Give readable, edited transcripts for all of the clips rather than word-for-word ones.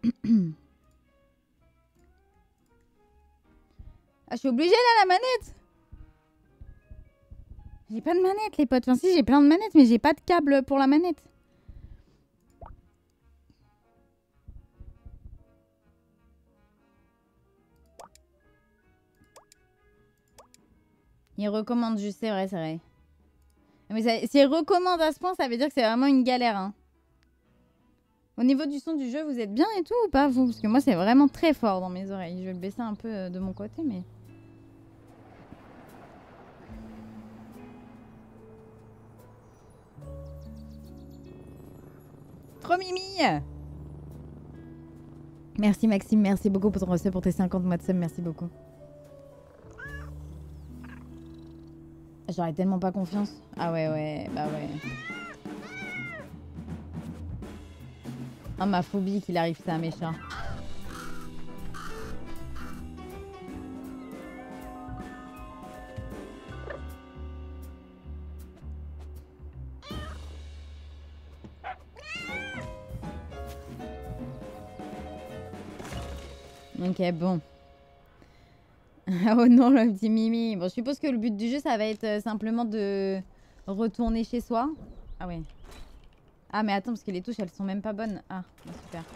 Ah, je suis obligée là, la manette. J'ai pas de manette, les potes. Enfin, si, j'ai plein de manettes, mais j'ai pas de câble pour la manette. Il recommande juste, c'est vrai, c'est vrai. Mais ça, si il recommande à ce point, ça veut dire que c'est vraiment une galère. Hein. Au niveau du son du jeu, vous êtes bien et tout ou pas, vous? Parce que moi, c'est vraiment très fort dans mes oreilles. Je vais le baisser un peu de mon côté, mais... Trop mimi! Merci Maxime, merci beaucoup pour ton recette, pour tes 50 mois de sub, merci beaucoup. J'aurais tellement pas confiance. Ah ouais, bah ouais. Ah, ma phobie qu'il arrive ça à mes chats. Ok, bon. Oh non, le petit Mimi. Bon, je suppose que le but du jeu, ça va être simplement de retourner chez soi. Ah ouais. Ah, mais attends, parce que les touches, elles sont même pas bonnes. Ah, bah, super.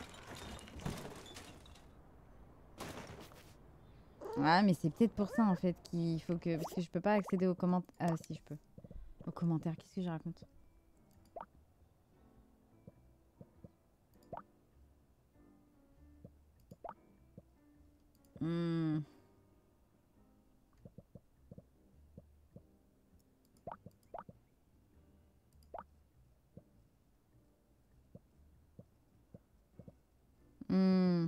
Ouais, mais c'est peut-être pour ça, en fait, qu'il faut que... Parce que je peux pas accéder aux commentaires... Ah, si, je peux. Aux commentaires, qu'est-ce que je raconte? Hmm. Hmm.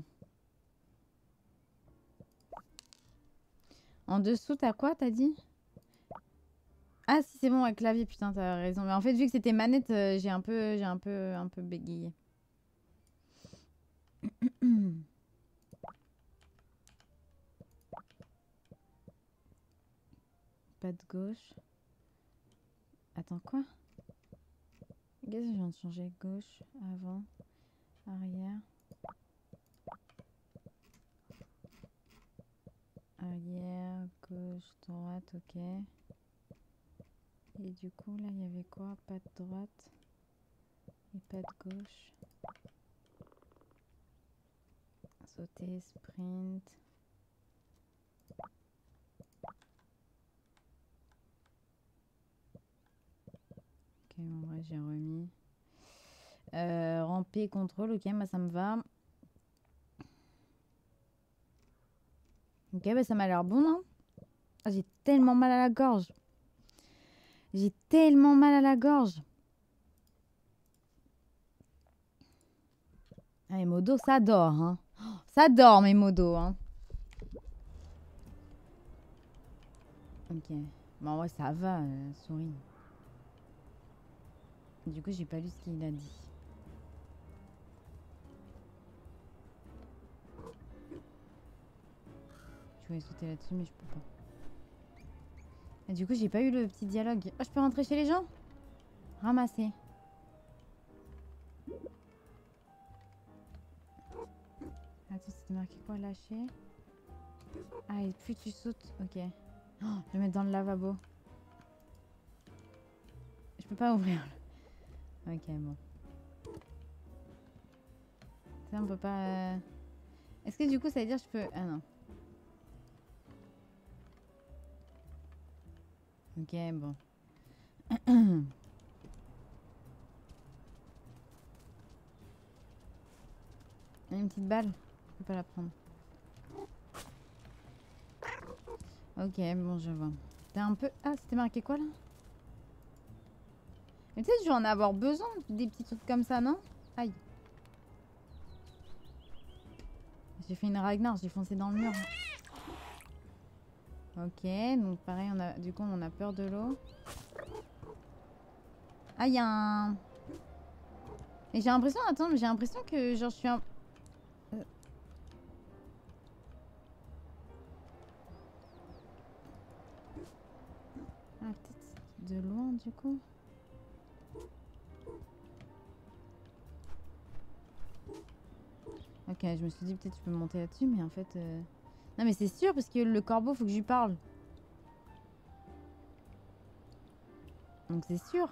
En dessous, t'as quoi, t'as dit? Ah si, c'est bon, avec clavier, putain, t'as raison. Mais en fait, vu que c'était manette, j'ai un peu bégayé. Pas de gauche. Attends, quoi? Qu'est-ce que je viens de changer? Gauche, avant, arrière. Arrière, gauche, droite, ok. Et du coup, là, il y avait quoi? Pas de droite et pas de gauche. Sauter, sprint. Ok, en vrai, j'ai remis. Ramper, contrôle, ok, moi ça me va. Ok, bah ça m'a l'air bon, non? Ah, j'ai tellement mal à la gorge. J'ai tellement mal à la gorge. Ah, mes modos, ça dort, hein. Oh, ça dort, mes modos, hein. Ok. Bon, ouais, ça va, souris. Du coup, j'ai pas lu ce qu'il a dit. Je voulais sauter là-dessus, mais je peux pas. Et du coup, j'ai pas eu le petit dialogue. Oh, je peux rentrer chez les gens? Ramasser. Attends, c'était marqué quoi? Lâcher. Ah, et plus tu sautes. Ok. Oh, je vais mettre dans le lavabo. Je peux pas ouvrir. Ok, bon. Ça, on peut pas... Est-ce que du coup, ça veut dire que je peux... Ah non. Ok, bon. Une petite balle. Je peux pas la prendre. Ok, bon, je vois. T'es un peu... Ah, c'était marqué quoi, là? Mais peut-être que je vais en avoir besoin, des petits trucs comme ça, non? Aïe. J'ai fait une Ragnar, j'ai foncé dans le mur. Ok, donc pareil, on a, du coup, on a peur de l'eau. Ah, il y a un... Et j'ai l'impression, attends, mais j'ai l'impression que genre je suis un... Ah, peut-être de loin, du coup. je me suis dit peut-être je peux monter là-dessus, mais en fait... Non mais c'est sûr, parce que le corbeau, faut que je lui parle. Donc c'est sûr.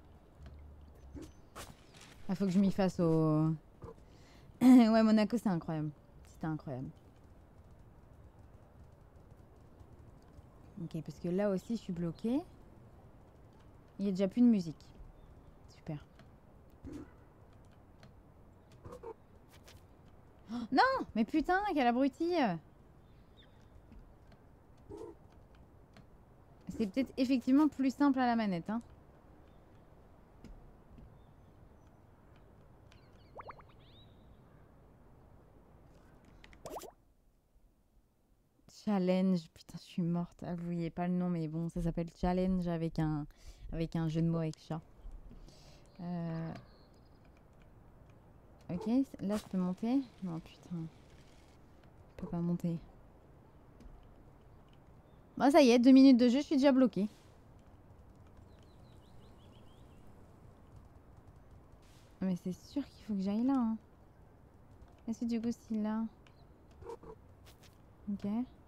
Il faut que je m'y fasse au... Ouais, Monaco, c'est incroyable. C'était incroyable. Ok, parce que là aussi, je suis bloquée. Il y a déjà plus de musique. Super. Oh, non! Mais putain, quel abruti! C'est peut-être effectivement plus simple à la manette, hein. Challenge, putain, je suis morte. Ah, vous voyez pas le nom, mais bon, ça s'appelle Challenge avec un jeu de mots avec chat. Ok, là je peux monter? Non, putain. Je peux pas monter. Bon, ça y est, 2 minutes de jeu, je suis déjà bloquée. Mais c'est sûr qu'il faut que j'aille là. Hein. Est-ce que du coup, si là... Ok.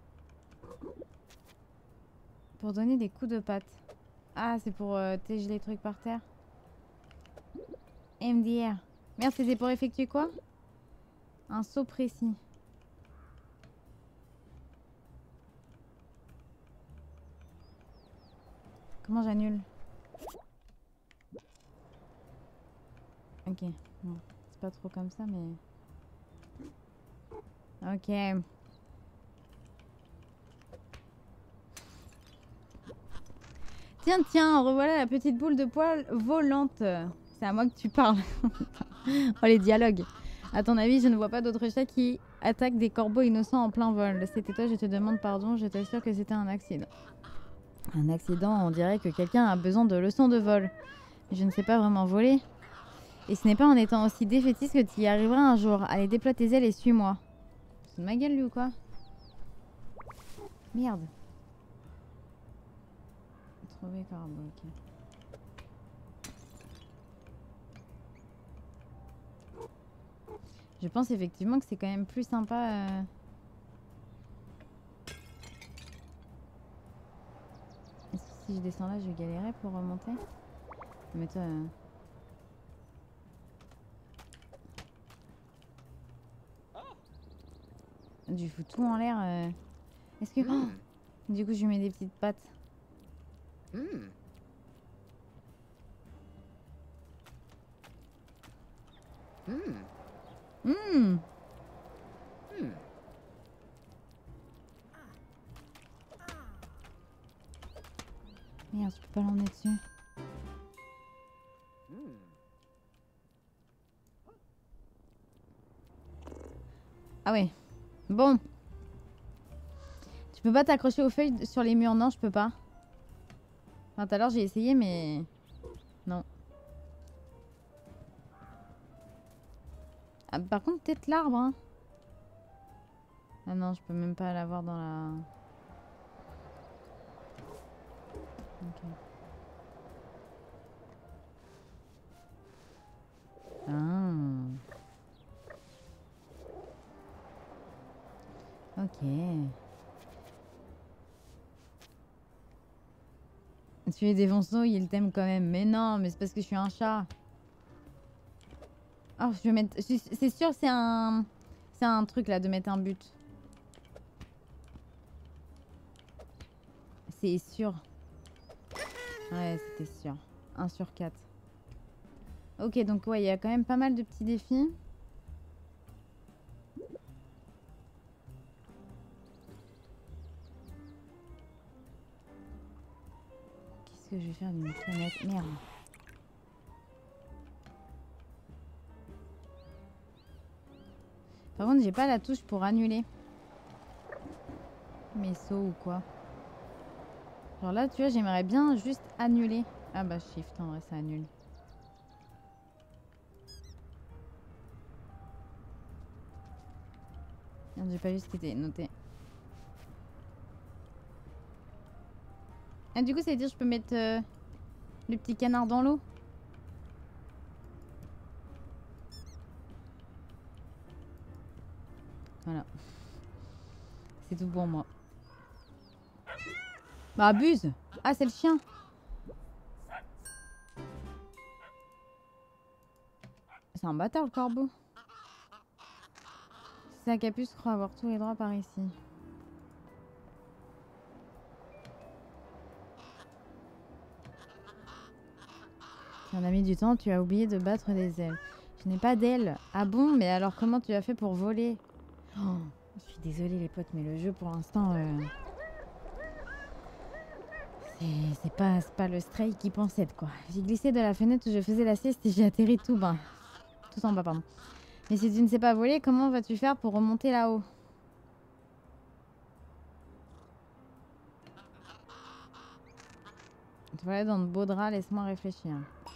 Pour donner des coups de patte. Ah, c'est pour téger les trucs par terre. MDR. Merde, c'était pour effectuer quoi? Un saut précis. Comment j'annule? Ok. Bon, c'est pas trop comme ça, mais... Ok. Tiens, tiens, revoilà la petite boule de poil volante. C'est à moi que tu parles. Oh, les dialogues. À ton avis, je ne vois pas d'autres chats qui attaquent des corbeaux innocents en plein vol. C'était toi, je te demande pardon, je t'assure que c'était un accident. Un accident, on dirait que quelqu'un a besoin de leçons de vol. Mais je ne sais pas vraiment voler. Et ce n'est pas en étant aussi défaitiste que tu y arriveras un jour. Allez, déploie tes ailes et suis-moi. C'est de ma gueule, lui, ou quoi? Merde. Trouver corbeau, ok. Je pense effectivement que c'est quand même plus sympa. Est-ce que si je descends là, je vais galérer pour remonter? Mais toi... Du fous tout en l'air. Est-ce que... Oh, du coup, je lui mets des petites pattes. Merde, je peux pas l'emmener dessus. Ah ouais. Bon. Tu peux pas t'accrocher aux feuilles sur les murs? Non, je peux pas. Enfin, tout à l'heure, j'ai essayé, mais... Non. Ah, par contre, peut-être l'arbre, hein. Ah non, je peux même pas l'avoir dans la... Ok. Ah. Ok. Tu es défonçant, il t'aime quand même. Mais non, mais c'est parce que je suis un chat. Oh, je vais mettre... C'est sûr, c'est un... C'est un truc, là, de mettre un but. C'est sûr. Ouais, c'était sûr. 1 sur 4. Ok, donc ouais, il y a quand même pas mal de petits défis. Qu'est-ce que je vais faire d'une planète? Merde. Par contre, j'ai pas la touche pour annuler mes sauts ou quoi. Genre là, tu vois, j'aimerais bien juste annuler. Ah bah shift, en vrai, ça annule. Merde, j'ai pas vu ce qui était noté. Ah, du coup, ça veut dire que je peux mettre le petit canard dans l'eau? Voilà. C'est tout pour moi. Bah abuse. Ah c'est le chien. C'est un bâtard le corbeau. Sa capuce croit avoir tous les droits par ici. Tu en as mis du temps, tu as oublié de battre des ailes. Je n'ai pas d'ailes. Ah bon, mais alors comment tu as fait pour voler? Oh, je suis désolée les potes, mais le jeu pour l'instant... c'est pas le stray qui pensait quoi. J'ai glissé de la fenêtre où je faisais la sieste et j'ai atterri tout bas. Tout en bas, pardon. Mais si tu ne sais pas voler, comment vas-tu faire pour remonter là-haut? Tu vas aller dans de beaux draps, laisse-moi réfléchir.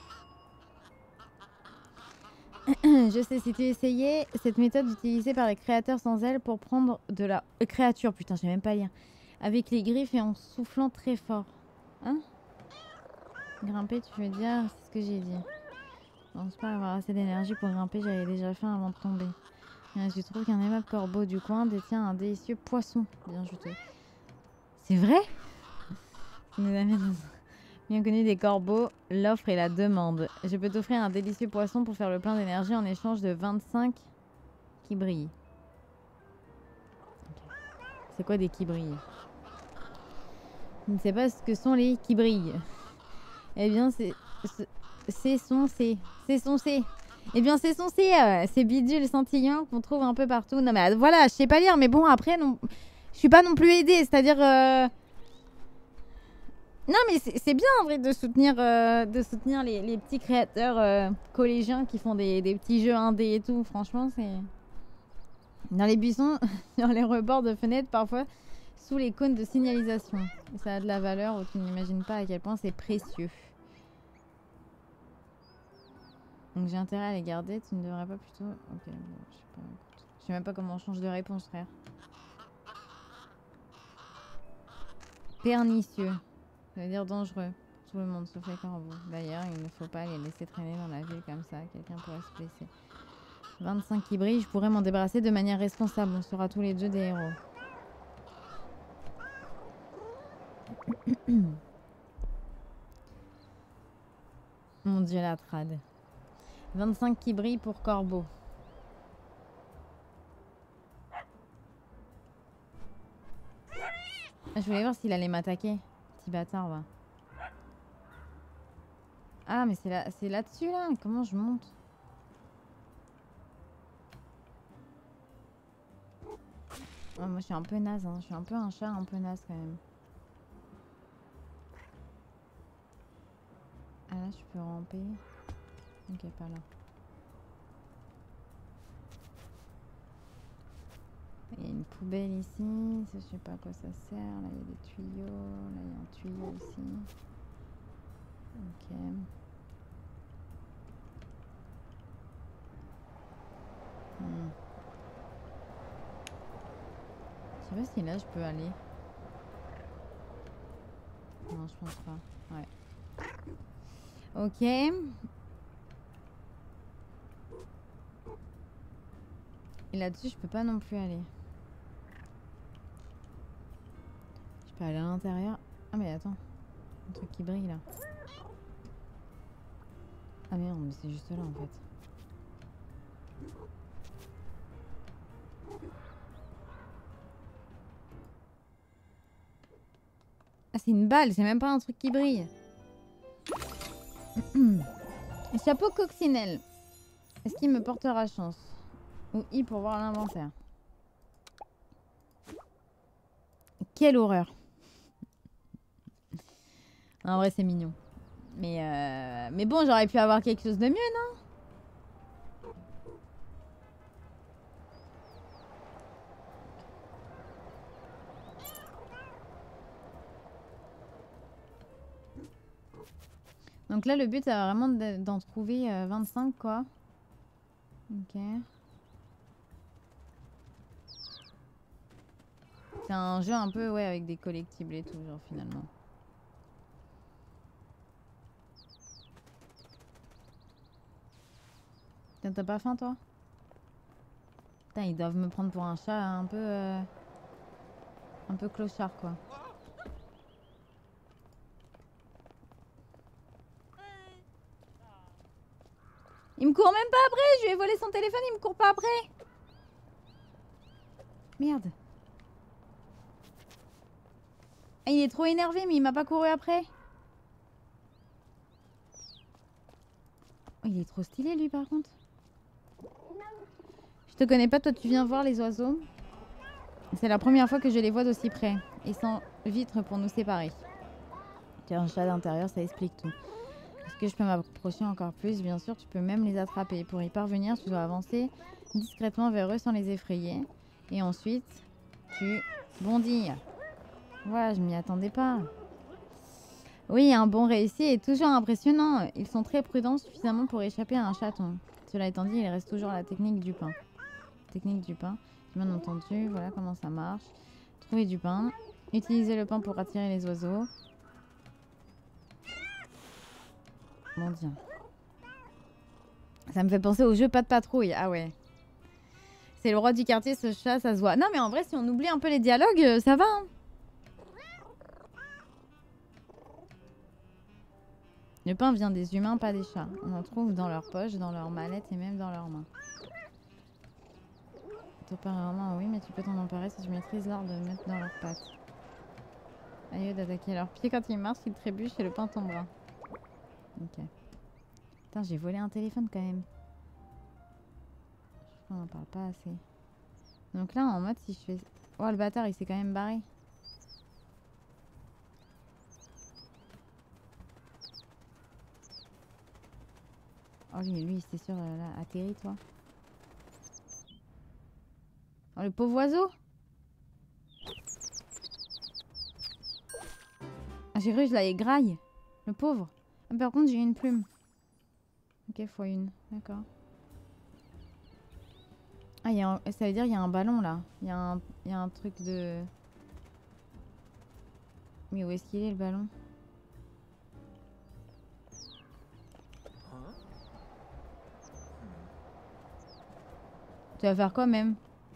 Je sais, si tu essayais cette méthode utilisée par les créateurs sans ailes pour prendre de la créature, putain, je sais même pas lire, avec les griffes et en soufflant très fort. Hein? Grimper, tu veux dire? C'est ce que j'ai dit. Je pense pas avoir assez d'énergie pour grimper, j'avais déjà faim avant de tomber. Et je trouve qu'un aimable corbeau du coin détient un délicieux poisson bien juteux. C'est vrai? Ça nous amène bien connu des corbeaux, l'offre et la demande. Je peux t'offrir un délicieux poisson pour faire le plein d'énergie en échange de 25 qui brillent. Okay. C'est quoi des qui brillent? Je ne sais pas ce que sont les qui brillent. Eh bien, c'est son C. Eh bien, c'est son C. Ces bidules scintillants qu'on trouve un peu partout. Non, mais voilà, je sais pas lire, mais bon, après, non, je suis pas non plus aidée. C'est-à-dire... Non, mais c'est bien en vrai de soutenir les petits créateurs collégiens qui font des petits jeux indés et tout. Franchement, c'est... Dans les buissons, sur les rebords de fenêtres, parfois sous les cônes de signalisation. Et ça a de la valeur où tu n'imagines pas à quel point c'est précieux. Donc j'ai intérêt à les garder, tu ne devrais pas plutôt... Ok, bon, je sais pas, écoute. Je sais même pas comment on change de réponse, frère. Pernicieux. Ça veut dire dangereux. Tout le monde sauf les corbeaux. D'ailleurs, il ne faut pas les laisser traîner dans la ville comme ça. Quelqu'un pourrait se blesser. 25 qui brillent, je pourrais m'en débarrasser de manière responsable. On sera tous les deux des héros. Mon dieu, la trad. 25 qui brillent pour corbeau. Ah, je voulais voir s'il allait m'attaquer. Petit bâtard, va. Ah, mais c'est là-dessus, là. Comment je monte? Oh, moi, je suis un peu naze. Hein. Je suis un peu un chat, un peu naze, quand même. Ah, là, je peux ramper. Ok, pas là. Il y a une poubelle ici. Ça, je sais pas à quoi ça sert. Là, il y a des tuyaux. Là, il y a un tuyau aussi. Ok. Je sais pas si là je peux aller. Non, je pense pas. Ouais. Ok. Et là-dessus, je peux pas non plus aller. Je peux aller à l'intérieur. Ah mais attends. Un truc qui brille là. Ah merde, mais c'est juste là en fait. Ah c'est une balle, c'est même pas un truc qui brille. Chapeau coccinelle. Est-ce qu'il me portera chance? Ou I pour voir l'inventaire. Quelle horreur. En vrai c'est mignon. Mais bon, j'aurais pu avoir quelque chose de mieux, non? Donc là, le but, c'est vraiment d'en trouver 25, quoi. Ok. C'est un jeu un peu, ouais, avec des collectibles et tout, genre, finalement. T'as pas faim, toi? Putain, ils doivent me prendre pour un chat un peu clochard, quoi. Il me court même pas après. Je lui ai volé son téléphone, il me court pas après. Merde. Ah, il est trop énervé, mais il m'a pas couru après. Oh, il est trop stylé, lui, par contre. Je te connais pas, toi, tu viens voir les oiseaux. C'est la première fois que je les vois d'aussi près. Et sans vitre pour nous séparer. Tu as un chat d'intérieur, ça explique tout. Est-ce que je peux m'approcher encore plus? Bien sûr, tu peux même les attraper. Pour y parvenir, tu dois avancer discrètement vers eux sans les effrayer. Et ensuite, tu bondis. Voilà, je m'y attendais pas. Oui, un bon réussi est toujours impressionnant. Ils sont très prudents, suffisamment pour échapper à un chaton. Cela étant dit, il reste toujours la technique du pain. Technique du pain. Bien entendu, voilà comment ça marche. Trouver du pain. Utiliser le pain pour attirer les oiseaux. Mon Dieu. Ça me fait penser au jeu Pas de patrouille. Ah ouais. C'est le roi du quartier, ce chat, ça se voit. Non, mais en vrai, si on oublie un peu les dialogues, ça va. Hein. Le pain vient des humains, pas des chats. On en trouve dans leurs poches, dans leurs mallettes et même dans leurs mains. Apparemment, oui, mais tu peux t'en emparer si tu maîtrises l'art de mettre dans leurs pattes. Aïe, d'attaquer leurs pieds quand ils marchent, ils trébuchent et le pain tombera. Ok. Putain, j'ai volé un téléphone quand même. Je crois qu'on en parle pas assez. Donc là, en mode, si je fais... Oh, le bâtard, il s'est quand même barré. Oh, lui, c'était sûr, là, atterri, toi. Oh, le pauvre oiseau. Ah, j'ai cru que je l'avais graille. Le pauvre. Ah, par contre, j'ai une plume. Ok, fois une. D'accord. Ah, ça veut dire qu'il y a un ballon, là. Il y a un truc de... Mais où est-ce qu'il est, le ballon? Tu vas faire quoi, même?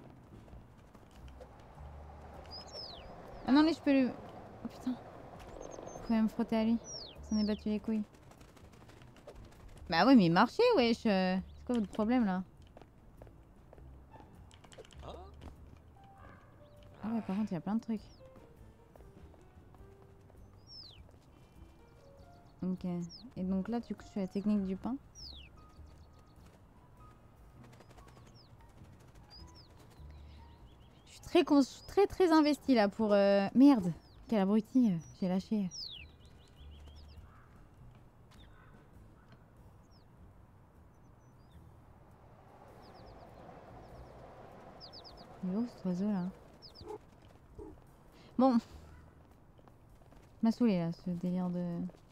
Ah non, mais je peux le... Oh, putain. Faut quand même frotter à lui. S'en est battu les couilles. Bah ouais, mais marchez, wesh. C'est quoi votre problème, là? Ah ouais, par contre, il y a plein de trucs. Ok. Et donc là, du coup, je fais la technique du pain. Je suis très investie, là, pour... Merde. Quel abruti. J'ai lâché. Il est où, cet oiseau, là? Bon. M'a saoulé, là, ce délire de...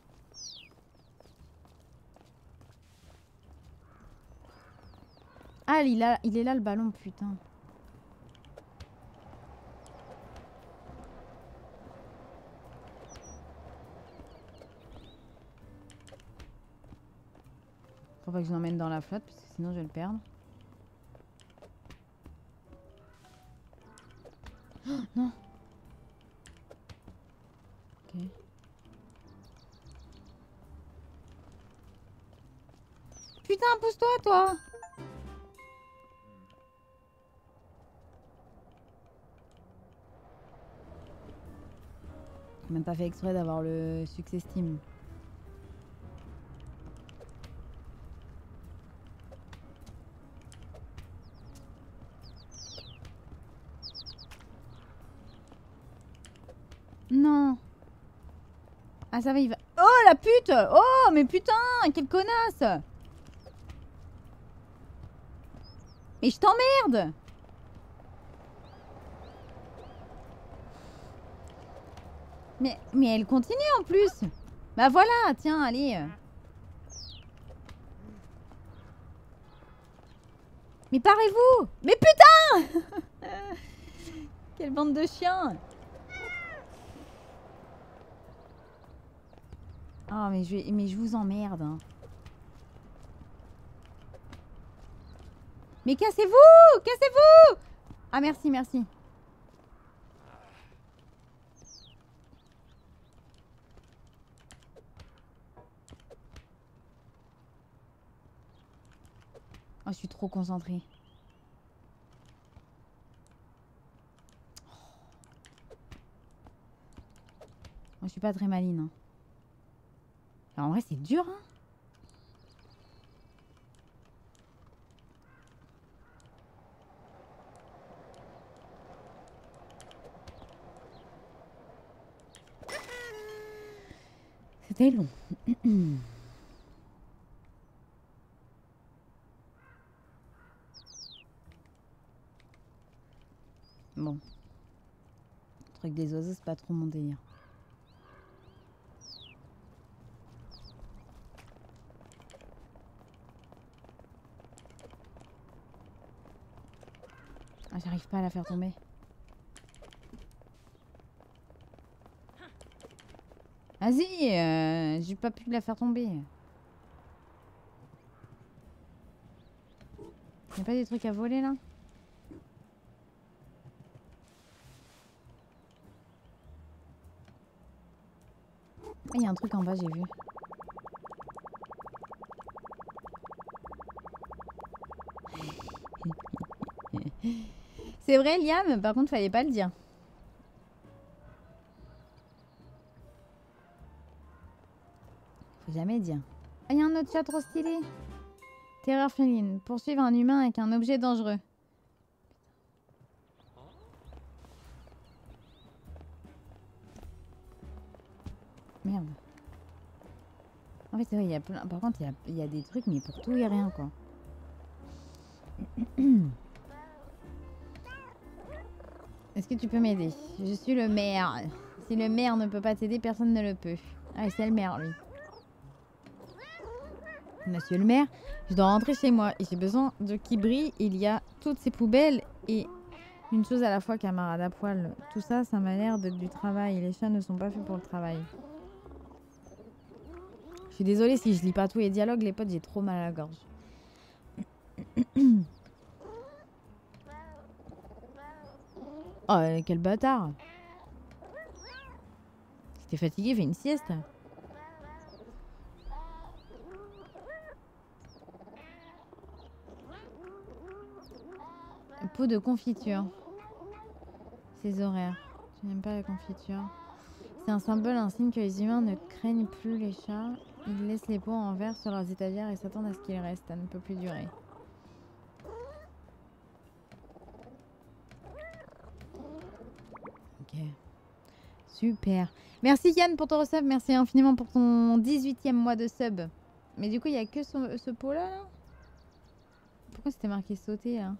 Ah, il est là, le ballon, putain. Faut pas que je l'emmène dans la flotte, parce que sinon je vais le perdre. Oh, non. Ok. Putain, pousse-toi, toi. J'ai même pas fait exprès d'avoir le succès Steam. Non. Ah, ça va, il va... Oh, la pute. Oh, mais putain, quelle connasse. Mais je t'emmerde. Mais elle continue en plus. Bah voilà, tiens, allez. Mais parez-vous. Mais putain. Quelle bande de chiens. Oh, mais je vous emmerde. Hein. Mais cassez-vous! Cassez-vous! Ah merci, merci. Oh, je suis trop concentrée. Moi, je suis pas très maline. Hein. Alors, en vrai, c'est dur. Hein. C'était long. Bon. Le truc des oiseaux, c'est pas trop mon délire. Ah, j'arrive pas à la faire tomber. Vas-y, j'ai pas pu la faire tomber. Y'a pas des trucs à voler là? Ah, y a un truc en bas, j'ai vu. C'est vrai, Liam, par contre, fallait pas le dire. Faut jamais dire. Ah, y a un autre chat trop stylé. Terreur féline. Poursuivre un humain avec un objet dangereux. Merde. En fait, c'est vrai, il y a plein... Par contre, il y a des trucs, mais pour tout et rien, quoi. Est-ce que tu peux m'aider? Je suis le maire. Si le maire ne peut pas t'aider, personne ne le peut. Ah, c'est le maire, lui. Monsieur le maire, je dois rentrer chez moi et j'ai besoin de qui brille. Il y a toutes ces poubelles et une chose à la fois, camarade à poil. Tout ça, ça m'a l'air d'être du travail. Les chats ne sont pas faits pour le travail. Je suis désolée si je lis pas tous les dialogues, les potes, j'ai trop mal à la gorge. Oh, quel bâtard! Si t'es fatigué, fais une sieste. Pot de confiture. Ses horaires. Tu n'aimes pas la confiture? C'est un symbole, un signe que les humains ne craignent plus les chats. Ils laissent les pots en verre sur leurs étagères et s'attendent à ce qu'ils restent. Ça ne peut plus durer. Ok. Super. Merci Yann pour ton resub. Merci infiniment pour ton 18e mois de sub. Mais du coup, il n'y a que ce pot-là là. Pourquoi c'était marqué sauter là?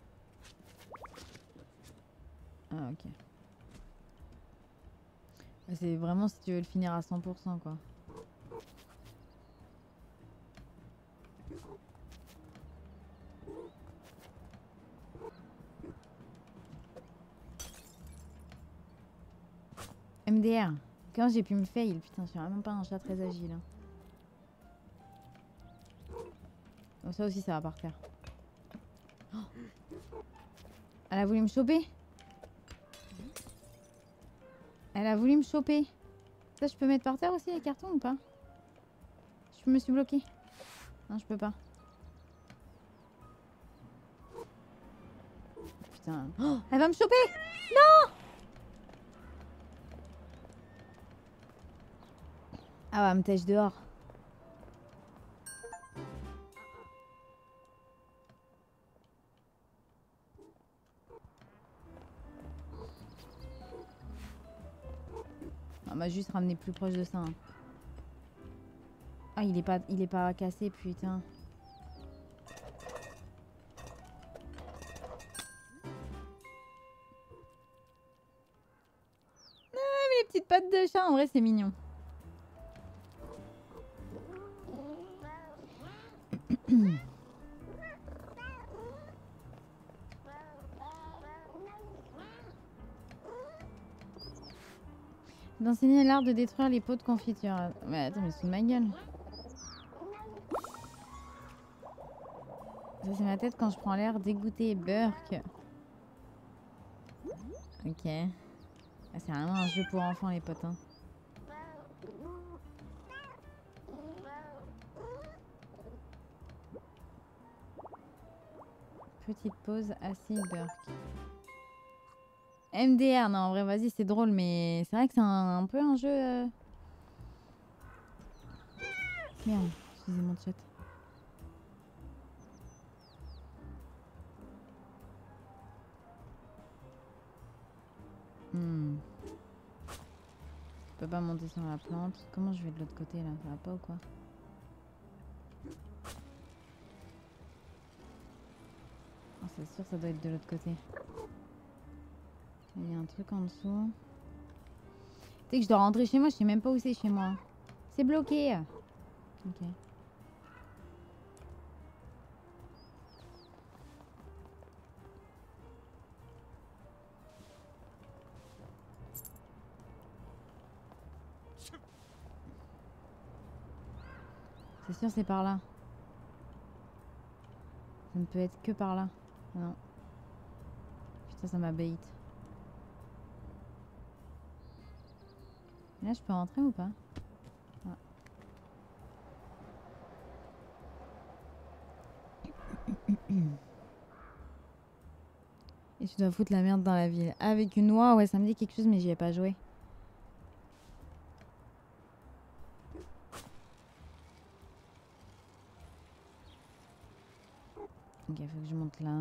Ah ok. C'est vraiment si tu veux le finir à 100% quoi. MDR. Quand j'ai pu me fail, putain, je suis vraiment pas un chat très agile. Hein. Oh, ça aussi, ça va par terre. Oh. Elle a voulu me choper. Elle a voulu me choper. Ça, je peux mettre par terre aussi les cartons ou pas? Je me suis bloquée. Non, je peux pas. Putain. Oh, elle va me choper. Non! Ah ouais, me tèche dehors. On m'a juste ramené plus proche de ça. Hein. Ah, il est pas cassé, putain. Ah, mais les petites pattes de chat, en vrai, c'est mignon. D'enseigner l'art de détruire les pots de confiture. Mais attends, mais c'est de ma gueule. Ça c'est ma tête quand je prends l'air dégoûté. Burk. Ok. Ah, c'est vraiment un jeu pour enfants les potes. Hein. Petite pause assis Burk. MDR, non en vrai vas-y c'est drôle mais c'est vrai que c'est un peu un jeu... Merde, excusez mon chat. Je peux pas monter sur la plante. Comment je vais de l'autre côté là? Ça va pas ou quoi? Oh, c'est sûr ça doit être de l'autre côté. Il y a un truc en dessous. Tu sais que je dois rentrer chez moi, je sais même pas où c'est chez moi. C'est bloqué. Ok. C'est sûr c'est par là. Ça ne peut être que par là. Non. Putain ça m'a bait. Là je peux rentrer ou pas? Ah. Et tu dois foutre la merde dans la ville. Avec une noix, ouais ça me dit quelque chose mais j'y ai pas joué. Ok, faut que je monte là.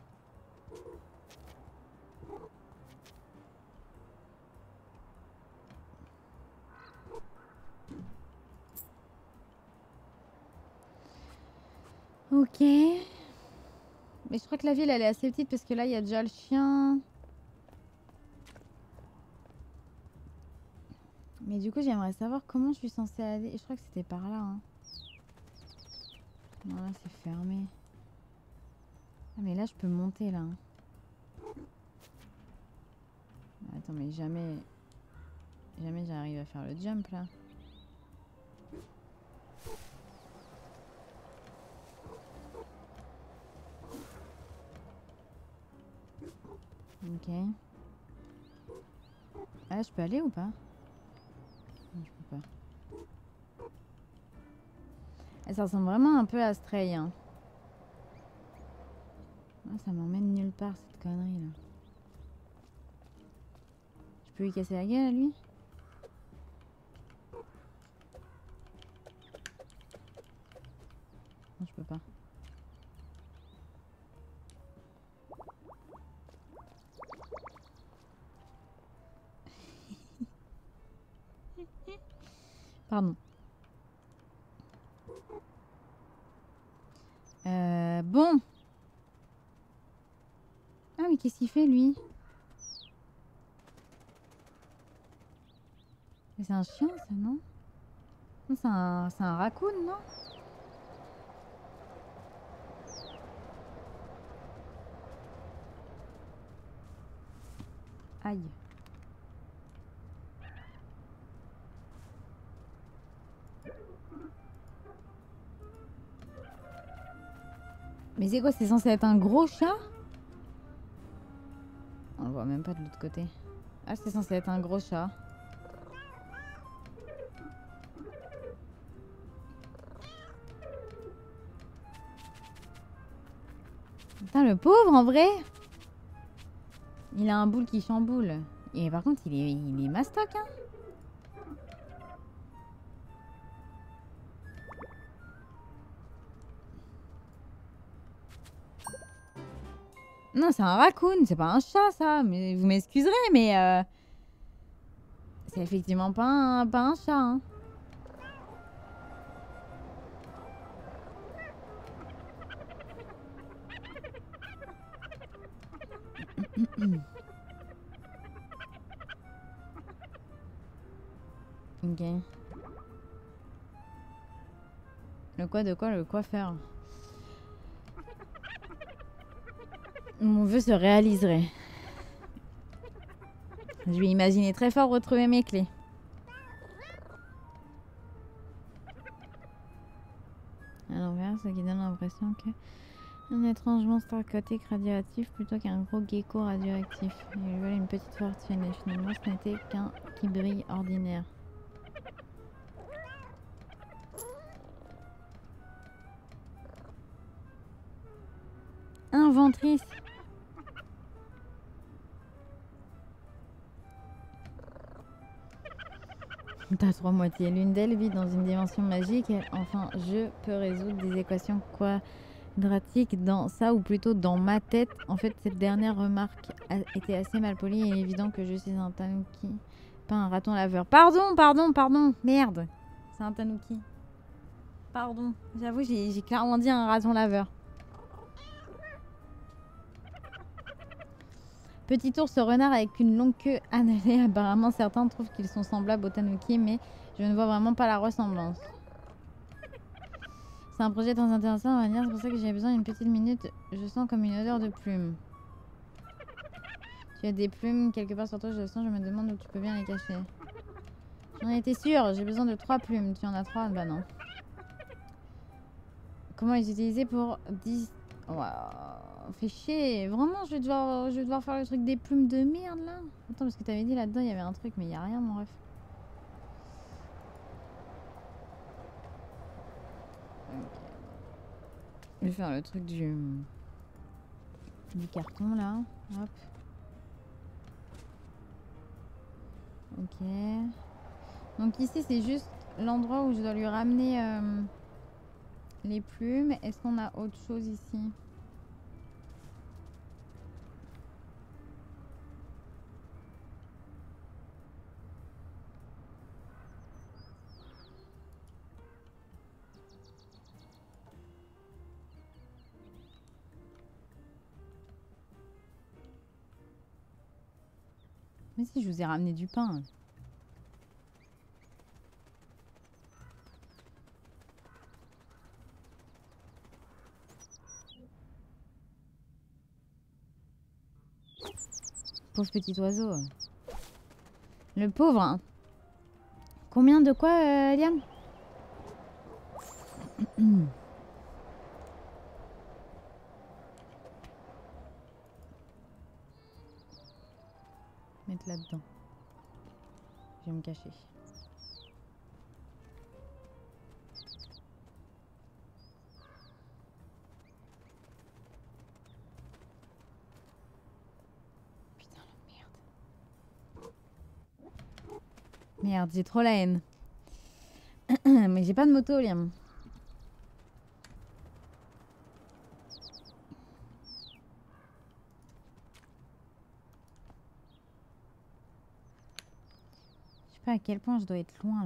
Ok. Mais je crois que la ville elle est assez petite parce que là il y a déjà le chien. Mais du coup j'aimerais savoir comment je suis censée aller. Je crois que c'était par là. Hein. Non là c'est fermé. Ah mais là je peux monter là. Hein. Attends mais jamais j'arrive à faire le jump là. Ok. Ah là je peux aller ou pas? Non je peux pas. Ah, ça ressemble vraiment un peu à Stray. Hein. Ah, ça m'emmène nulle part cette connerie là. Je peux lui casser la gueule à lui? Non je peux pas. Pardon. Bon. Ah mais qu'est-ce qu'il fait lui? Mais c'est un chien ça non? Non c'est un raccoon non? Aïe. Mais c'est quoi? C'est censé être un gros chat? On le voit même pas de l'autre côté. Ah c'est censé être un gros chat. Putain le pauvre en vrai. Il a un boule qui chamboule. Et par contre il est mastoc hein. Non c'est un raccoon, c'est pas un chat ça. Mais vous m'excuserez mais c'est effectivement pas un chat hein. Ok. Le quoi de quoi? Le coiffeur. Mon vœu se réaliserait. Je vais imaginer très fort retrouver mes clés. À l'envers, ce qui donne l'impression que... Un étrange monstre aquatique radioactif plutôt qu'un gros gecko radioactif. Il lui valait une petite fortune et finalement ce n'était qu'un qui brille ordinaire. Inventrice. T'as 3 moitiés. L'une d'elles vit dans une dimension magique. Enfin, je peux résoudre des équations quadratiques dans ça, ou plutôt dans ma tête. En fait, cette dernière remarque était assez mal polie et il est évident que je suis un tanuki, pas un raton laveur. Pardon. Merde. C'est un tanuki. Pardon. J'avoue, j'ai clairement dit un raton laveur. Petit ours renard avec une longue queue annelée. Apparemment, certains trouvent qu'ils sont semblables au tanuki, mais je ne vois vraiment pas la ressemblance. C'est un projet très intéressant, on va dire. C'est pour ça que j'ai besoin d'une petite minute. Je sens comme une odeur de plumes. Tu as des plumes quelque part sur toi, je le sens. Je me demande où tu peux bien les cacher. J'en étais sûre. J'ai besoin de 3 plumes. Tu en as 3? Bah non. Comment les utiliser pour 10... Waouh. Fait chier. Vraiment, je vais devoir faire le truc des plumes de merde là. Attends, parce que t'avais dit là-dedans, il y avait un truc, mais il n'y a rien, mon ref. Okay. Je vais faire le truc du carton là. Hop. Ok. Donc ici, c'est juste l'endroit où je dois lui ramener les plumes. Est-ce qu'on a autre chose ici? Mais si, je vous ai ramené du pain. Pauvre petit oiseau. Le pauvre, hein. Combien de quoi, Liam? Mettre là-dedans. Je vais me cacher. Putain, la merde. Merde, j'ai trop la haine. Mais j'ai pas de moto, Liam. Je sais pas à quel point je dois être loin, là.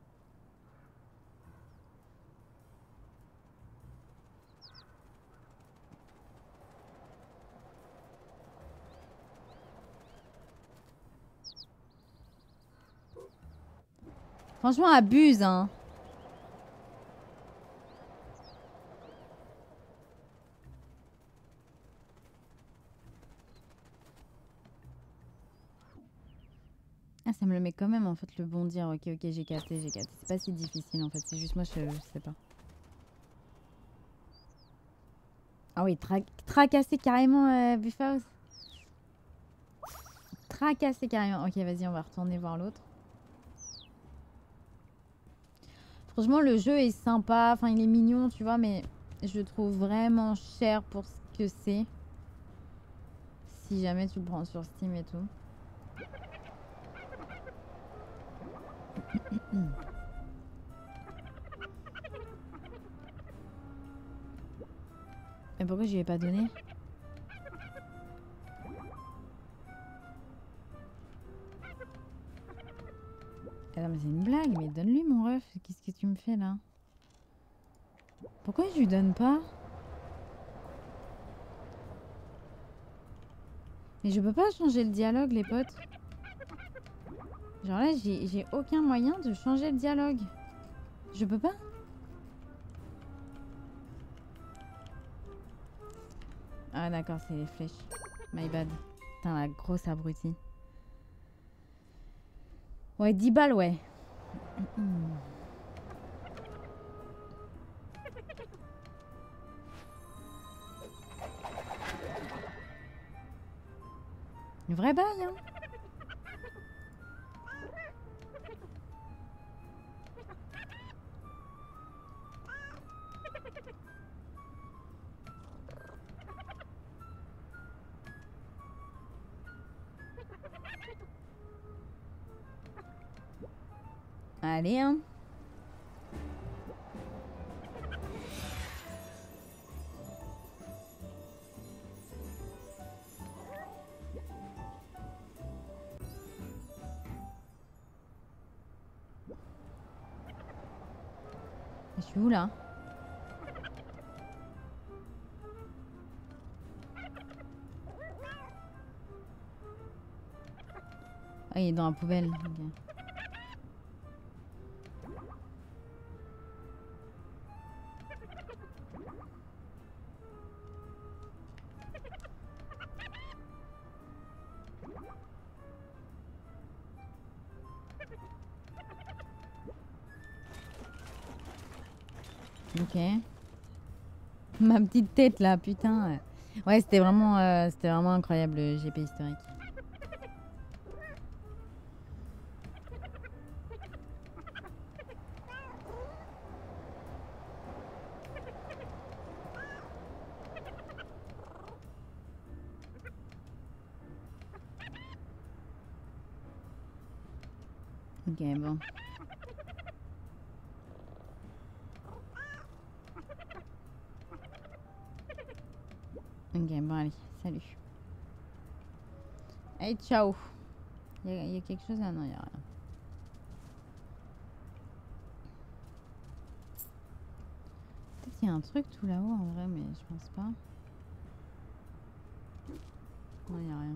Franchement, abuse, hein. Ah, ça me le met quand même, en fait, le bondir. Ok, j'ai capté. C'est pas si difficile, en fait. C'est juste moi, je sais pas. Ah oui, tracasser carrément, Buffhouse. Tracasser carrément. Ok, vas-y, on va retourner voir l'autre. Franchement, le jeu est sympa. Enfin, il est mignon, tu vois, mais je le trouve vraiment cher pour ce que c'est. Si jamais tu le prends sur Steam et tout. Mais pourquoi je lui ai pas donné? Ah non, mais c'est une blague, mais donne-lui mon ref. Qu'est-ce que tu me fais là? Pourquoi je lui donne pas? Mais je peux pas changer le dialogue, les potes. Genre là, j'ai aucun moyen de changer le dialogue. Je peux pas? Ah d'accord, c'est les flèches. My bad. Putain, la grosse abrutie. Ouais, 10 balles, ouais. Une vraie baille, hein. Allez, hein. Je suis où là? Ah, il est dans la poubelle. Ok. Ok. Ma petite tête là, putain. Ouais, c'était vraiment incroyable le GP historique. Ok, bon. Ok, bon, allez, salut. Allez, ciao. Y a quelque chose là? Non, y a rien. Peut-être qu'il y a un truc tout là-haut en vrai, mais je pense pas. Non, y a rien.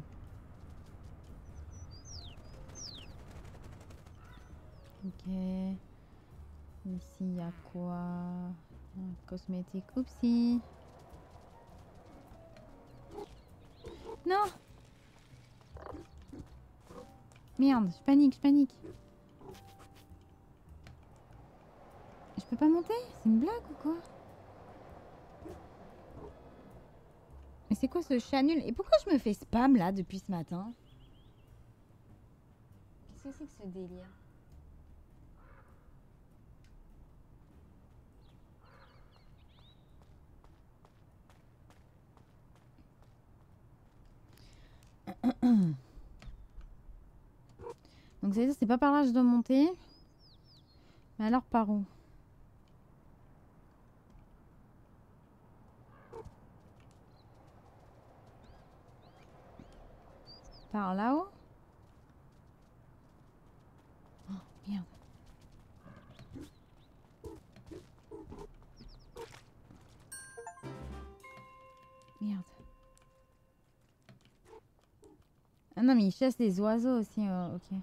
Ok. Ici, y a quoi? Un cosmétique. Oupsie. Non! Merde, je panique, je panique. Je peux pas monter? C'est une blague ou quoi? Mais c'est quoi ce chat nul? Et pourquoi je me fais spam là depuis ce matin? Qu'est-ce que c'est que ce délire? Donc ça veut dire c'est pas par là que je dois monter. Mais alors par où? Par là-haut? Oh merde. Merde. Ah non mais il chasse les oiseaux aussi, ok.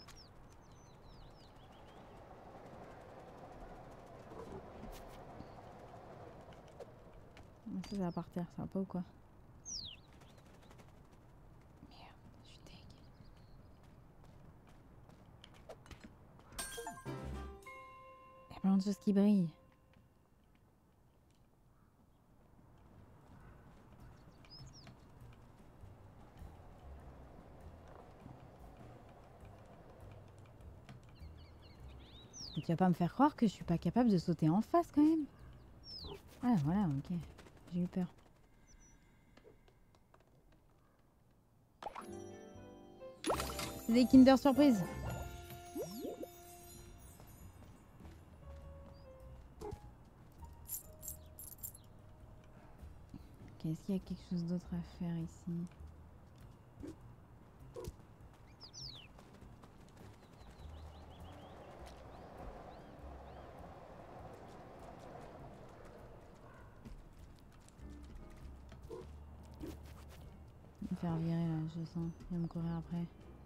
Ça va par terre, ça va pas ou quoi? Merde, je suis deg. Il y a plein de choses qui brillent. Mais tu vas pas me faire croire que je suis pas capable de sauter en face quand même? Ah voilà, ok. J'ai eu peur. C'est des Kinder Surprise. Ok, est-ce qu'il y a quelque chose d'autre à faire ici? Je vais me faire virer là, je sens. Il va me courir après.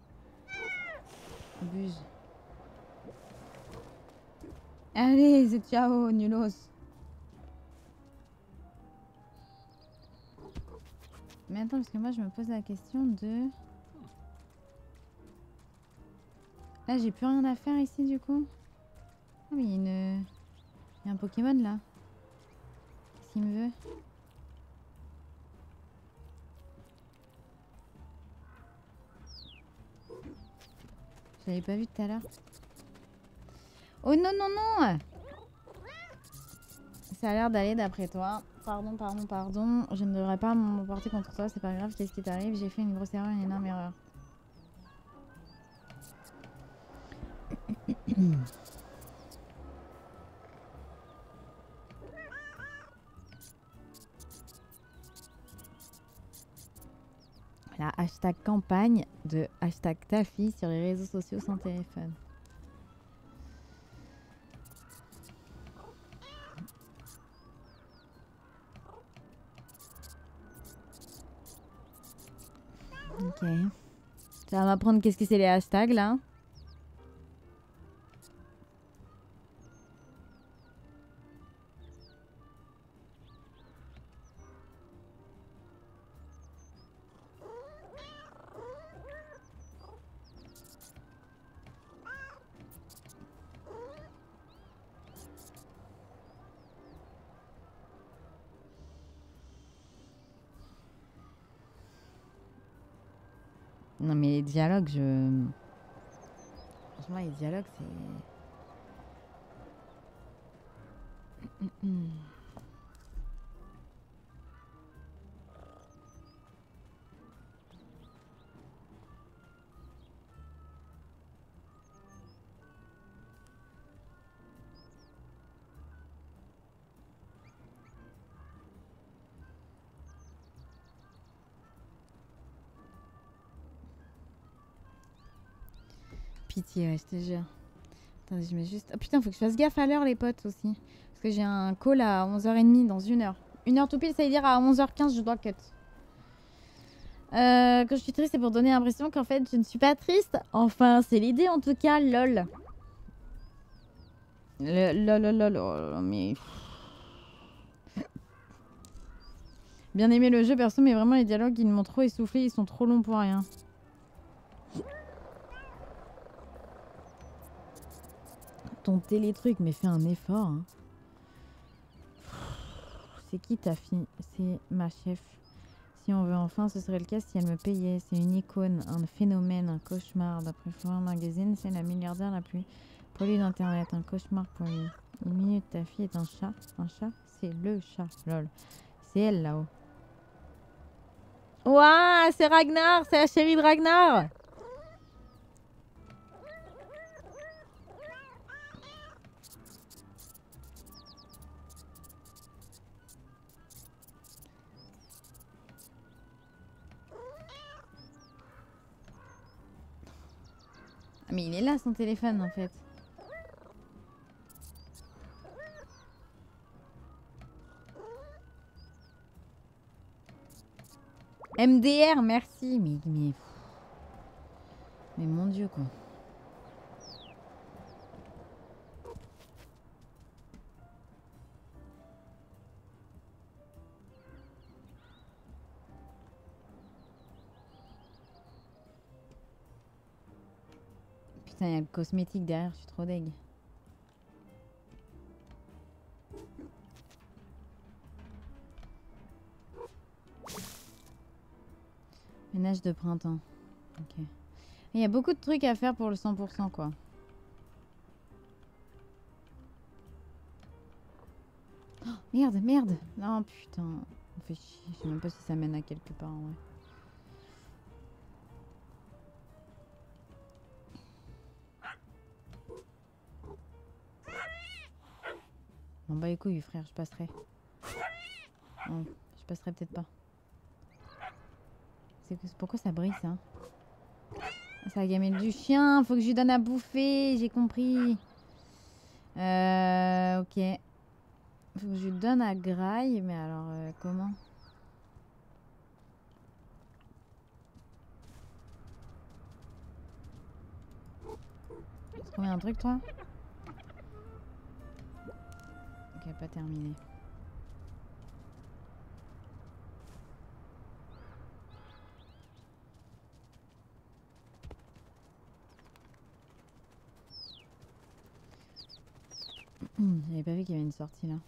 Abuse. Allez, c'est ciao, nulos. Mais attends, parce que moi je me pose la question de... Là, j'ai plus rien à faire ici du coup. Ah mais il y a une... Il y a un Pokémon là. Qu'est-ce qu'il me veut? Je l'avais pas vu tout à l'heure. Oh non, non, non! Ça a l'air d'aller d'après toi. Pardon, pardon, pardon. Je ne devrais pas m'emporter contre toi. C'est pas grave. Qu'est-ce qui t'arrive? J'ai fait une grosse erreur, une énorme erreur. La hashtag campagne de hashtag ta fille sur les réseaux sociaux sans téléphone. Ok. Ça va m'apprendre qu'est-ce que c'est les hashtags là. Non mais les dialogues, franchement les dialogues c'est... Pitié, ouais, je te jure. Attendez, je mets juste... Oh putain, faut que je fasse gaffe à l'heure les potes aussi. Parce que j'ai un call à 11h30 dans 1 heure. 1 heure tout pile, ça veut dire à 11h15 je dois cut. Quand je suis triste, c'est pour donner l'impression qu'en fait je ne suis pas triste. Enfin, c'est l'idée en tout cas, lol. Lol, mais... Bien aimé le jeu perso, mais vraiment les dialogues ils m'ont trop essoufflé, ils sont trop longs pour rien. Ton télétruc, mais fais un effort. Hein. C'est qui ta fille? C'est ma chef. Si on veut enfin, ce serait le cas si elle me payait. C'est une icône, un phénomène, un cauchemar. D'après Forum Magazine, c'est la milliardaire la plus polie d'Internet. Un cauchemar pour lui. Une minute, ta fille est un chat. Un chat? C'est le chat, lol. C'est elle là-haut. Ouah, c'est Ragnar, c'est la chérie de Ragnar. Mais il est là son téléphone en fait. MDR, merci. Mais mon dieu quoi. Putain, il y a le cosmétique derrière, je suis trop deg. Ménage de printemps. Ok. Il y a beaucoup de trucs à faire pour le 100% quoi. Oh, merde, merde. Non, putain. On fait chier. Je sais même pas si ça mène à quelque part en vrai. Bon bah les couilles frère, je passerai. Non, je passerai peut-être pas. Pourquoi ça brille ça? C'est la gamelle du chien, faut que je lui donne à bouffer, j'ai compris. Ok. Faut que je lui donne à graille, mais alors comment? Tu as trouvé un truc toi? Ok, pas terminé. J'avais pas vu qu'il y avait une sortie là.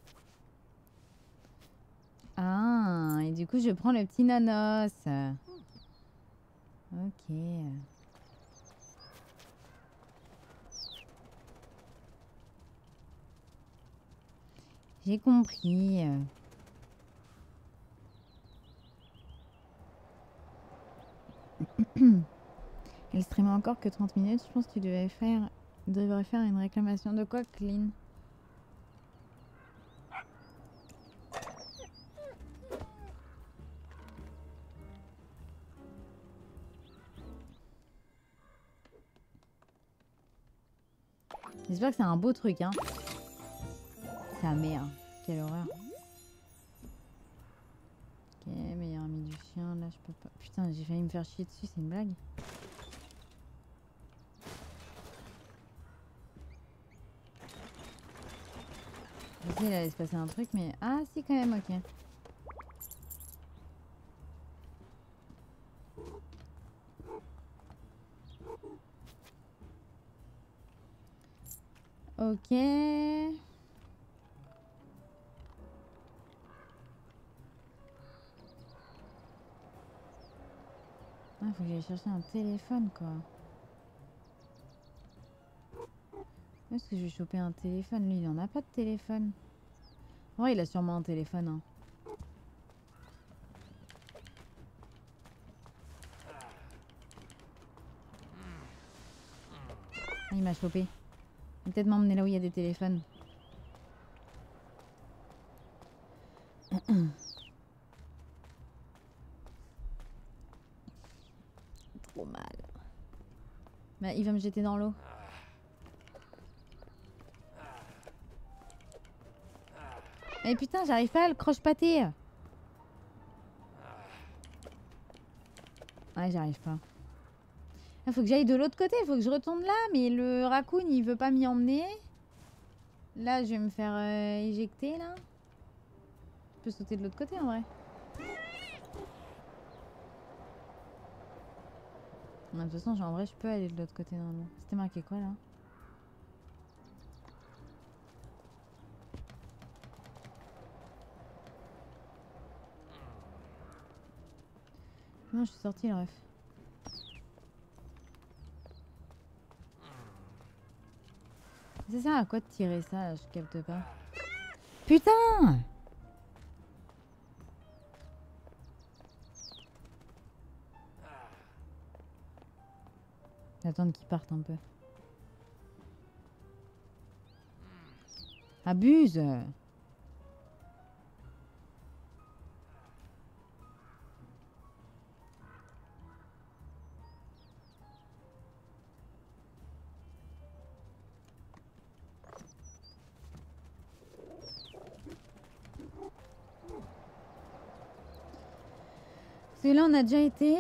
Ah, et du coup je prends le petit nanos. Ok. J'ai compris. Elle streamait encore que 30 minutes. Je pense que tu devrais faire une réclamation de quoi, Clean? J'espère que c'est un beau truc, hein. Sa mère. Quelle horreur. Ok, meilleur ami du chien. Là, je peux pas. Putain, j'ai failli me faire chier dessus. C'est une blague. Je sais, il allait se passer un truc, mais... Ah, si, quand même, ok. Ok. Ah, faut que j'aille chercher un téléphone, quoi. Où est-ce que je vais choper un téléphone? Lui, il en a pas de téléphone. Ouais, il a sûrement un téléphone, hein. Ah, il m'a chopé. Il va peut-être m'emmener là où il y a des téléphones. Trop mal. Bah, il va me jeter dans l'eau. Mais putain, j'arrive pas à le croche-pater. Ouais, j'arrive pas. Il faut que j'aille de l'autre côté, il faut que je retourne là, mais le raccoon il veut pas m'y emmener. Là, je vais me faire éjecter là. Je peux sauter de l'autre côté en vrai. De toute façon, en vrai, je peux aller de l'autre côté normalement. C'était marqué quoi là? Non, je suis sortie le ref. C'est ça à quoi de tirer ça là, je capte pas. Putain! J'attends qu'il parte un peu. Abuse! Celui-là, on a déjà été.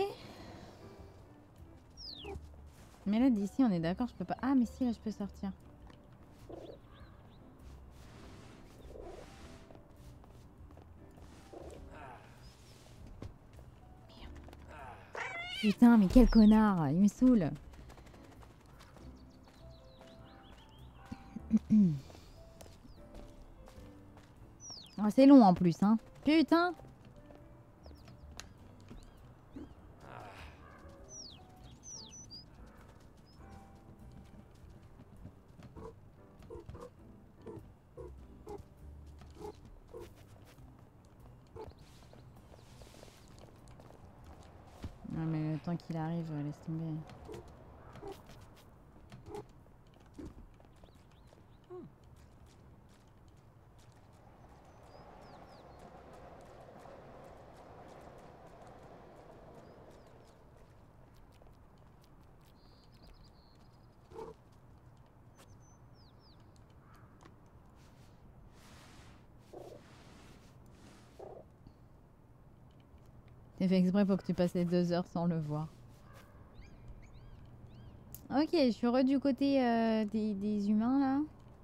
Mais là, d'ici, on est d'accord, je peux pas. Ah, mais si, là, je peux sortir. Putain, mais quel connard! Il me saoule! Oh, c'est long en plus, hein! Putain! Non, mais le temps qu'il arrive, laisse tomber. C'est fait exprès pour que tu passes les 2 heures sans le voir. Ok, je suis heureux du côté des humains là.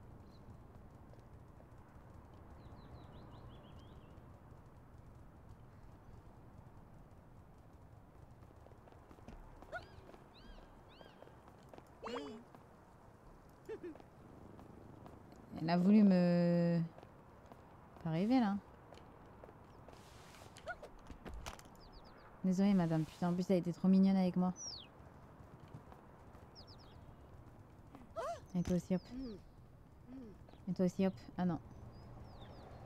Elle a voulu me... Pas rêver là. Désolée madame, putain en plus elle a été trop mignonne avec moi. Et toi aussi hop. Et toi aussi hop. Ah non.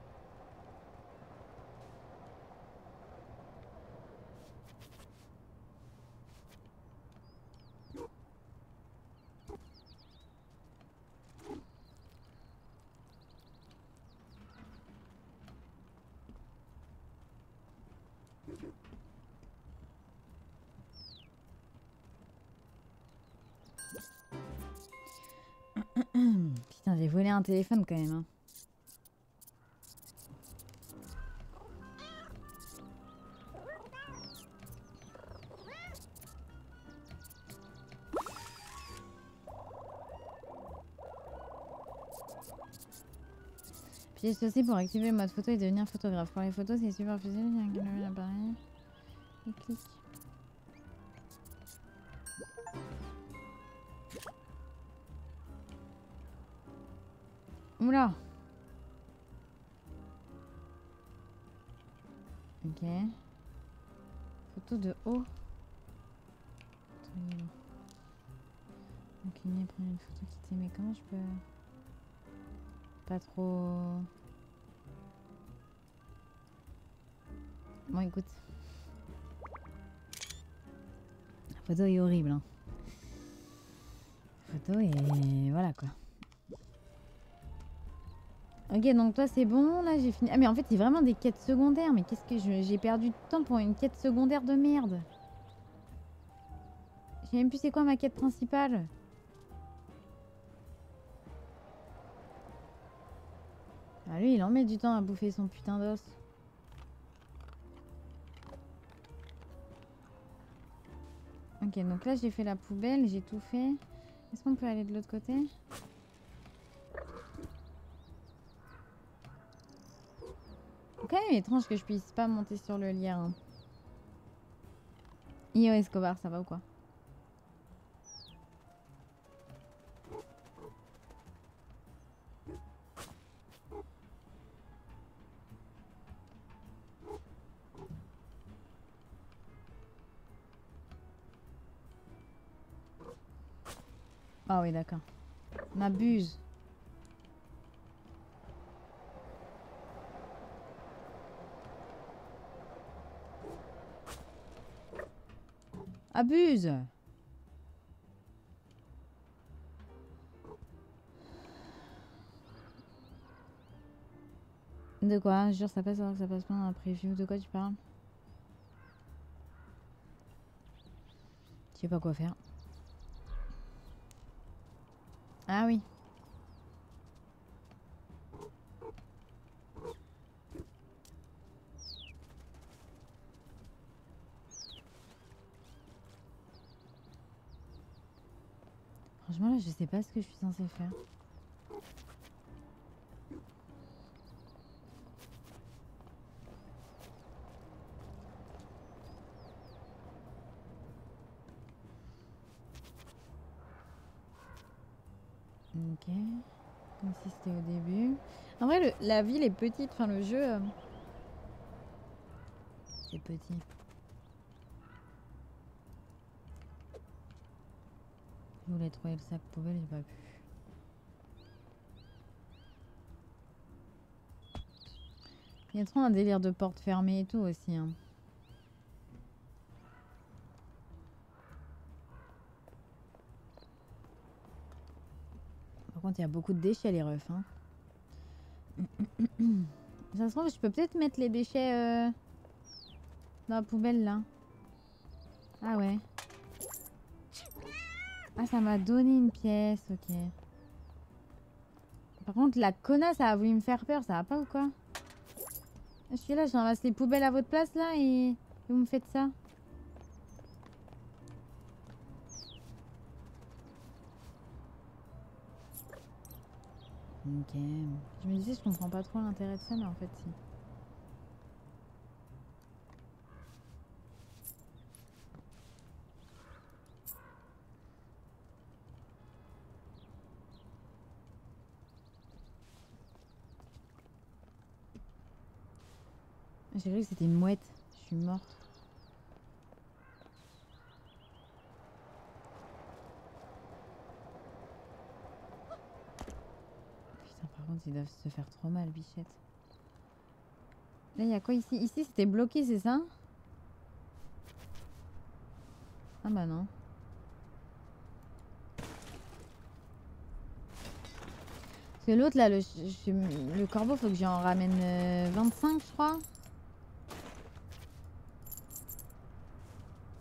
Putain, j'ai volé un téléphone quand même. Hein. Pièce aussi pour activer le mode photo et devenir photographe. Pour les photos, c'est super facile. Il y a un appareil. Et clique. Oula. Ok. Photo de haut. Incliné, prendre une photo quitter. Mais comment je peux... Pas trop... Bon écoute. La photo est horrible. Hein. La photo est... Voilà quoi. Ok, donc toi c'est bon, là j'ai fini. Ah mais en fait c'est vraiment des quêtes secondaires. Mais qu'est-ce que j'ai perdu de temps pour une quête secondaire de merde. Je sais même plus c'est quoi ma quête principale. Ah lui il en met du temps à bouffer son putain d'os. Ok, donc là j'ai fait la poubelle, j'ai tout fait. Est-ce qu'on peut aller de l'autre côté? C'est quand même étrange que je puisse pas monter sur le lierre. Hein. Io Escobar, ça va ou quoi? Ah oui, d'accord. M'abuse. Abuse. De quoi? Jure, ça passe alors que ça passe pas dans la preview. De quoi tu parles? Je sais pas quoi faire. Ah oui. Franchement là je sais pas ce que je suis censée faire. Ok. Comme si c'était au début. En vrai la ville est petite, enfin le jeu... C'est petit. Je voulais trouver le sac poubelle, j'ai pas pu. Il y a trop un délire de porte fermée et tout aussi. Hein. Par contre, il y a beaucoup de déchets, les refs. Hein. Ça se trouve, je peux peut-être mettre les déchets dans la poubelle là. Ah ouais. Ah, ça m'a donné une pièce, ok. Par contre, la connasse, elle a voulu me faire peur, ça va pas ou quoi? Je suis là, je ramasse les poubelles à votre place là et vous me faites ça. Ok. Je me disais, je comprends pas trop l'intérêt de ça, mais en fait, si. J'ai cru que c'était une mouette. Je suis morte. Putain, par contre, ils doivent se faire trop mal, bichette. Là, il y a quoi ici? Ici, c'était bloqué, c'est ça? Ah bah non. Parce que l'autre, là, le corbeau, faut que j'en ramène 25, je crois.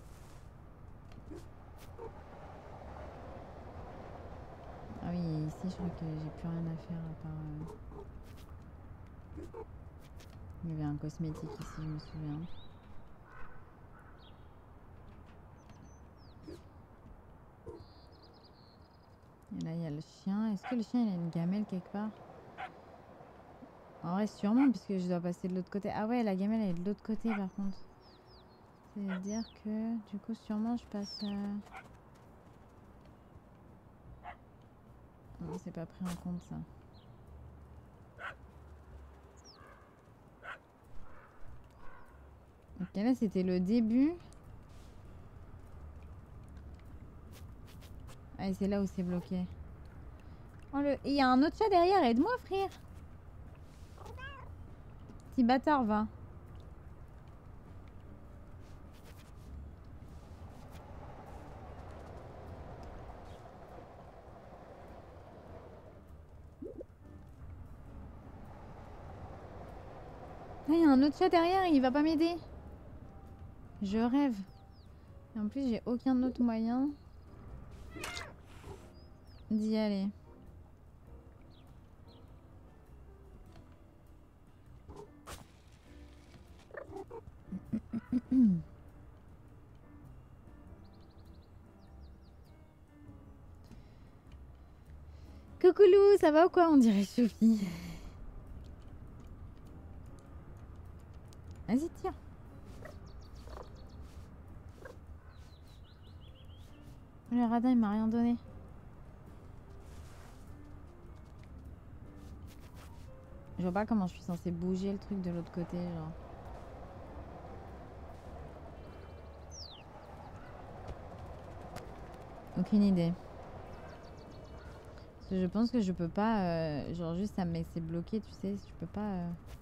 Ah oui, ici, crois que j'ai plus rien à faire à part... Il y avait un cosmétique ici, je me souviens. Et là, il y a le chien. Est-ce que le chien, il a une gamelle quelque part? En vrai, sûrement, puisque je dois passer de l'autre côté. Ah ouais, la gamelle, elle est de l'autre côté, par contre. C'est-à-dire que, du coup, sûrement, je passe... Non, c'est pas pris en compte, ça. Ok, là, c'était le début. Ah, et c'est là où c'est bloqué. Oh, il y a un autre chat derrière, aide-moi, frère. Petit bâtard, va. Ah, il y a un autre chat derrière, il va pas m'aider. Je rêve. Et en plus, j'ai aucun autre moyen d'y aller. Coucoulou, ça va ou quoi? On dirait Sophie. Vas-y, tire. Le radin, il m'a rien donné. Je vois pas comment je suis censée bouger le truc de l'autre côté, genre. Aucune idée. Parce que je pense que je peux pas... genre juste ça me met... C'est bloqué, tu sais. Je peux pas...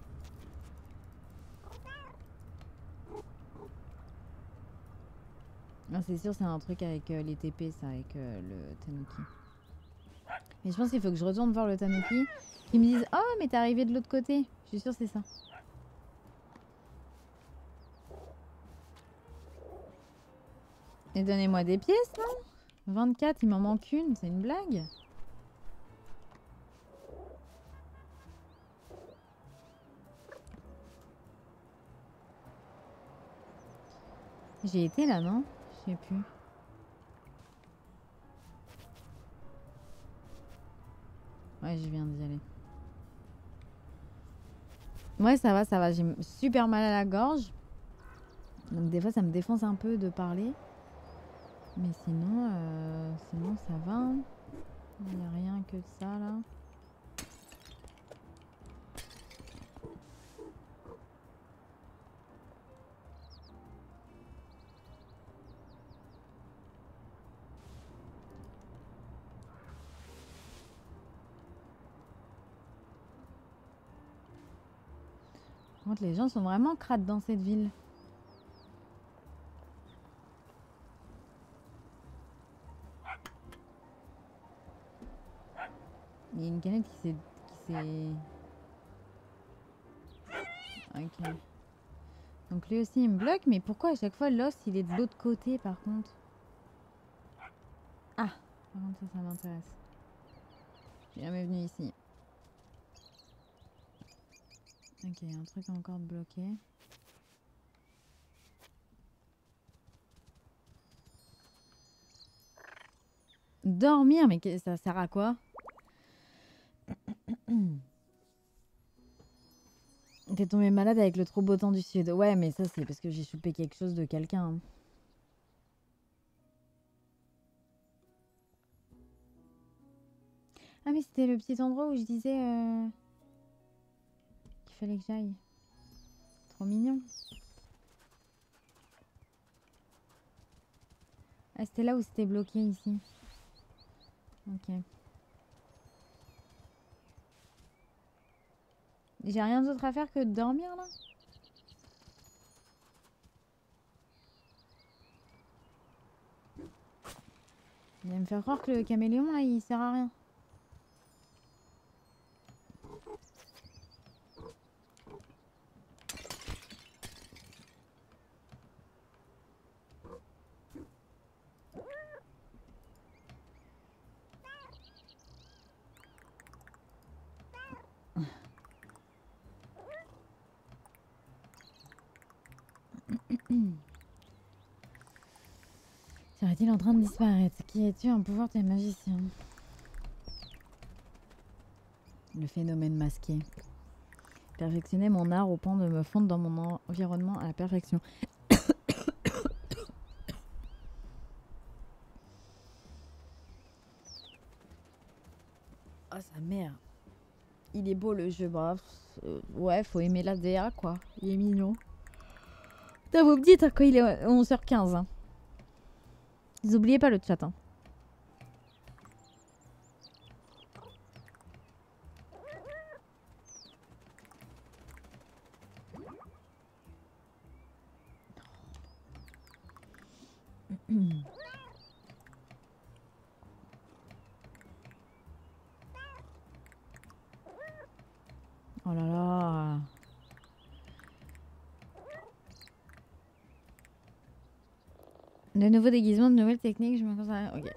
Non, c'est sûr, c'est un truc avec les TP, ça, avec le Tanuki. Mais je pense qu'il faut que je retourne voir le Tanuki. Qu'ils me disent « Oh, mais t'es arrivé de l'autre côté !» Je suis sûre c'est ça. Et donnez-moi des pièces, non? 24, il m'en manque une, c'est une blague? J'ai été là, non? Je sais plus. Ouais, je viens d'y aller. Ouais, ça va, ça va. J'ai super mal à la gorge. Donc des fois, ça me défonce un peu de parler. Mais sinon, sinon ça va. Hein. Il n'y a rien que de ça, là. Par contre, les gens sont vraiment crades dans cette ville. Il y a une canette qui s'est... Ok. Donc lui aussi, il me bloque. Mais pourquoi à chaque fois, l'os, il est de l'autre côté, par contre? Ah, par contre, ça m'intéresse. Je suis jamais venue ici. Ok, il y a un truc encore de bloqué. Dormir, mais ça sert à quoi? T'es tombé malade avec le trop beau temps du sud. Ouais, mais ça, c'est parce que j'ai chopé quelque chose de quelqu'un. Hein. Ah, mais c'était le petit endroit où je disais qu'il fallait que j'aille. Trop mignon. Ah, c'était là où c'était bloqué ici. Ok. J'ai rien d'autre à faire que de dormir là? Il va me faire croire que le caméléon là il sert à rien. Serait-il en train de disparaître? Qui es-tu? Un pouvoir tes magicien? Le phénomène masqué. Perfectionner mon art au point de me fondre dans mon environnement à la perfection. Ah, sa mère. Il est beau le jeu, bref. Ouais, faut aimer la DA quoi. Il est mignon. Putain, vous me dites hein, quand il est 11h15. Hein. N'oubliez pas le chat. Hein. Oh là là. De nouveaux déguisements, de nouvelles techniques, je me concentre. Ok.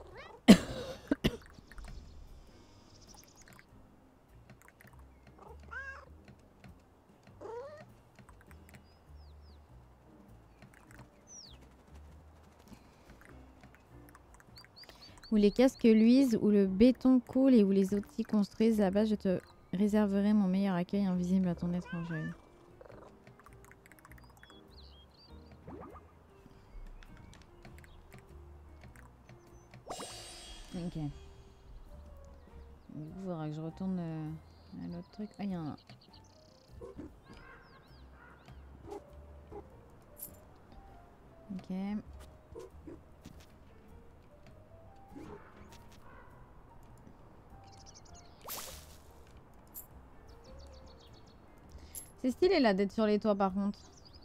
Où les casques luisent, où le béton coule et où les outils construisent, là-bas je te réserverai mon meilleur accueil invisible à ton étrange œil. Ok. Il faudra que je retourne à l'autre truc. Ah, il y en a un. Ok. C'est stylé là d'être sur les toits par contre.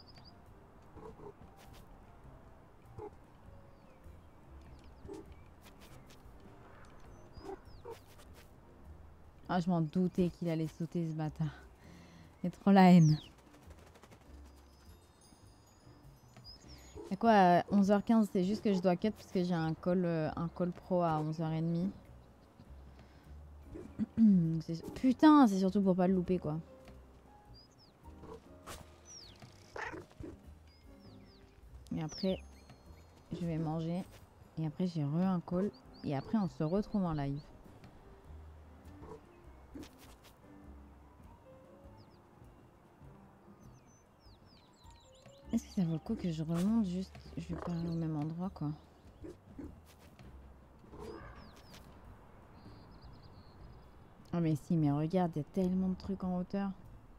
Ah, je m'en doutais qu'il allait sauter ce bâtard. C'est trop la haine. Et quoi, à 11h15, c'est juste que je dois cut parce que j'ai un call pro à 11h30. Putain, c'est surtout pour pas le louper quoi. Et après, je vais manger. Et après, j'ai un call. Et après, on se retrouve en live. Est-ce que ça vaut le coup que je remonte juste? Je vais pas aller au même endroit quoi. Oh mais si, mais regarde, il y a tellement de trucs en hauteur.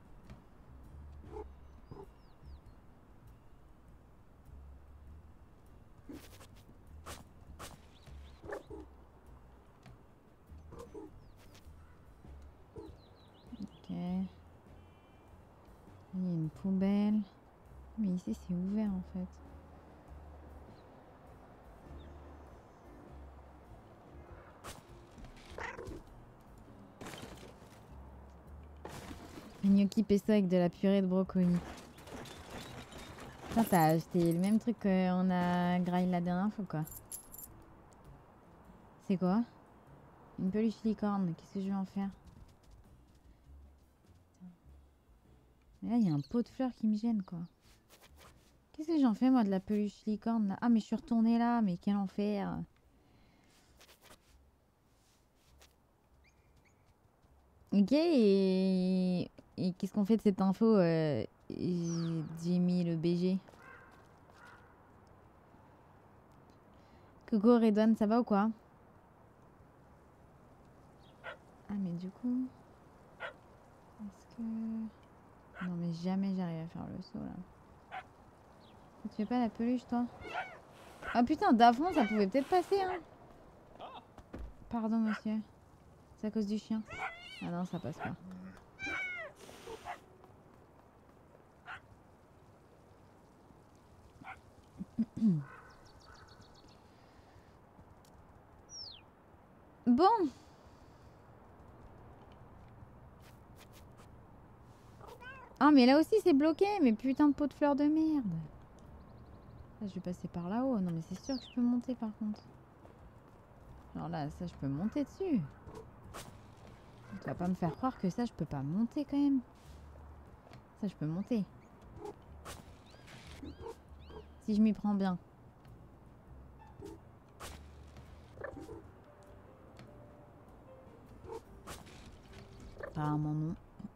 Ok. Il y a une poubelle. Mais ici c'est ouvert en fait. Un gnocchi pesto avec de la purée de brocoli. Putain, t'as acheté le même truc qu'on a graillé la dernière fois quoi. C'est quoi? Une peluche licorne. Qu'est-ce que je vais en faire? Mais là, il y a un pot de fleurs qui me gêne quoi. Qu'est-ce que j'en fais moi de la peluche licorne là? Ah mais je suis retournée là, mais quel enfer. Ok, et qu'est-ce qu'on fait de cette info j'ai mis le BG. Coucou Redouane, ça va ou quoi? Ah mais du coup... Est-ce que... Non mais jamais j'arrive à faire le saut là. Tu fais pas la peluche toi? Ah putain, d'avant ça pouvait peut-être passer hein. Pardon monsieur. C'est à cause du chien. Ah non, ça passe pas. Bon. Ah mais là aussi c'est bloqué. Mais putain de pot de fleurs de merde. Là, je vais passer par là-haut. Non mais c'est sûr que je peux monter par contre. Alors là, ça je peux monter dessus. Tu vas pas me faire croire que ça je peux pas monter quand même. Ça je peux monter. Si je m'y prends bien. Apparemment non.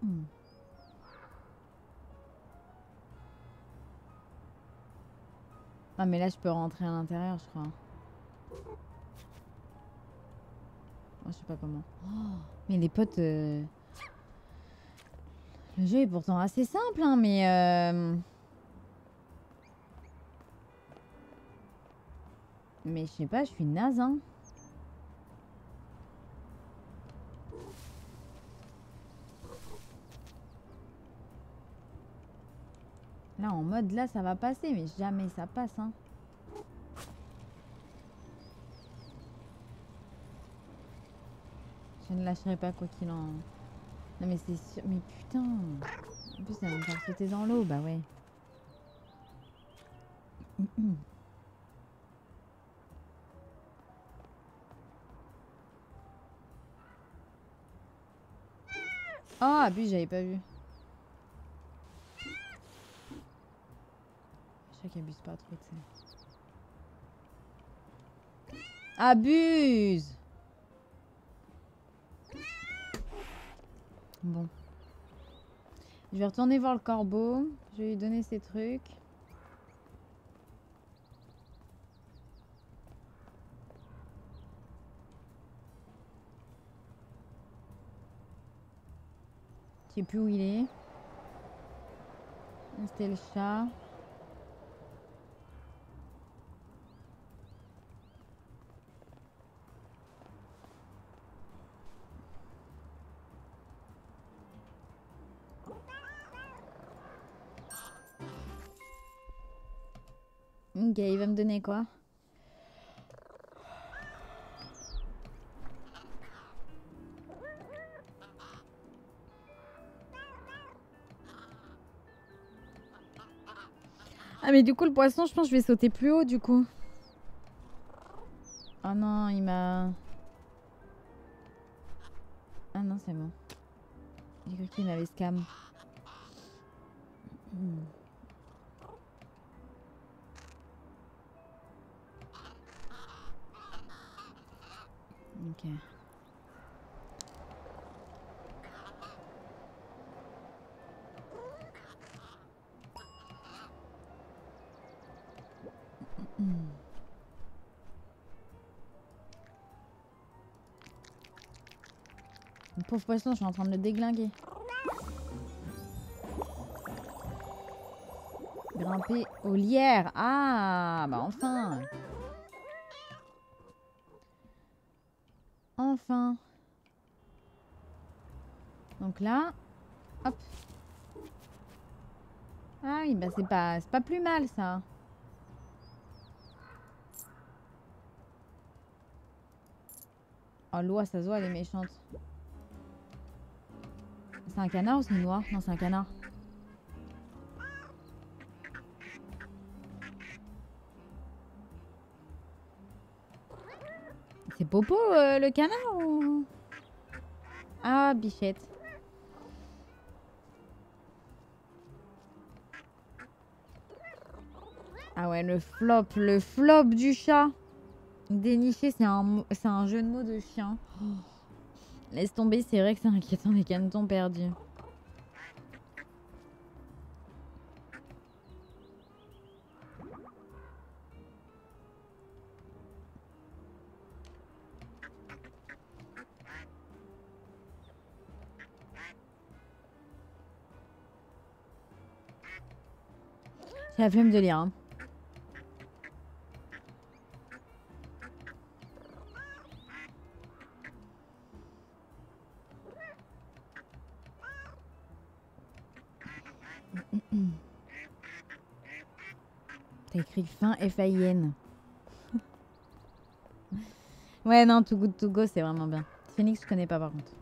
Ah mais là je peux rentrer à l'intérieur je crois. Oh, je sais pas comment. Oh, mais les potes... Le jeu est pourtant assez simple hein, mais je sais pas, je suis naze hein. Là en mode là ça va passer mais jamais ça passe hein. Je ne lâcherai pas quoi qu'il en... Non mais c'est sûr... Mais putain. En plus ça va me faire sauter dans l'eau, bah ouais. Oh abuse, j'avais pas vu. Je sais qu'il abuse pas trop, tu sais. Abuse. Bon. Je vais retourner voir le corbeau. Je vais lui donner ses trucs. Je sais plus où il est. C'était le chat. Ok, il va me donner quoi? Ah mais du coup le poisson, je pense que je vais sauter plus haut du coup. Oh non, il m'a... Ah non, c'est bon. J'ai cru qu'il m'avait scam. Ok. Le pauvre poisson, je suis en train de le déglinguer. Grimper aux lierres. Ah, bah enfin. Enfin. Donc là, hop. Ah oui, bah c'est pas plus mal ça. Oh, l'oie, ça se voit, elle est méchante. C'est un canard ou c'est une oie? Non, c'est un canard. C'est Popo le canard ou... Ah, bichette. Ah ouais, le flop du chat. Dénicher, c'est un jeu de mots de chien. Oh. Laisse tomber, c'est vrai que c'est inquiétant les canetons perdus. J'ai la flemme de lire. Hein. T'as écrit fin F-A-I-N. Ouais, non, Too Good To Go, c'est vraiment bien. Phoenix, je connais pas par contre.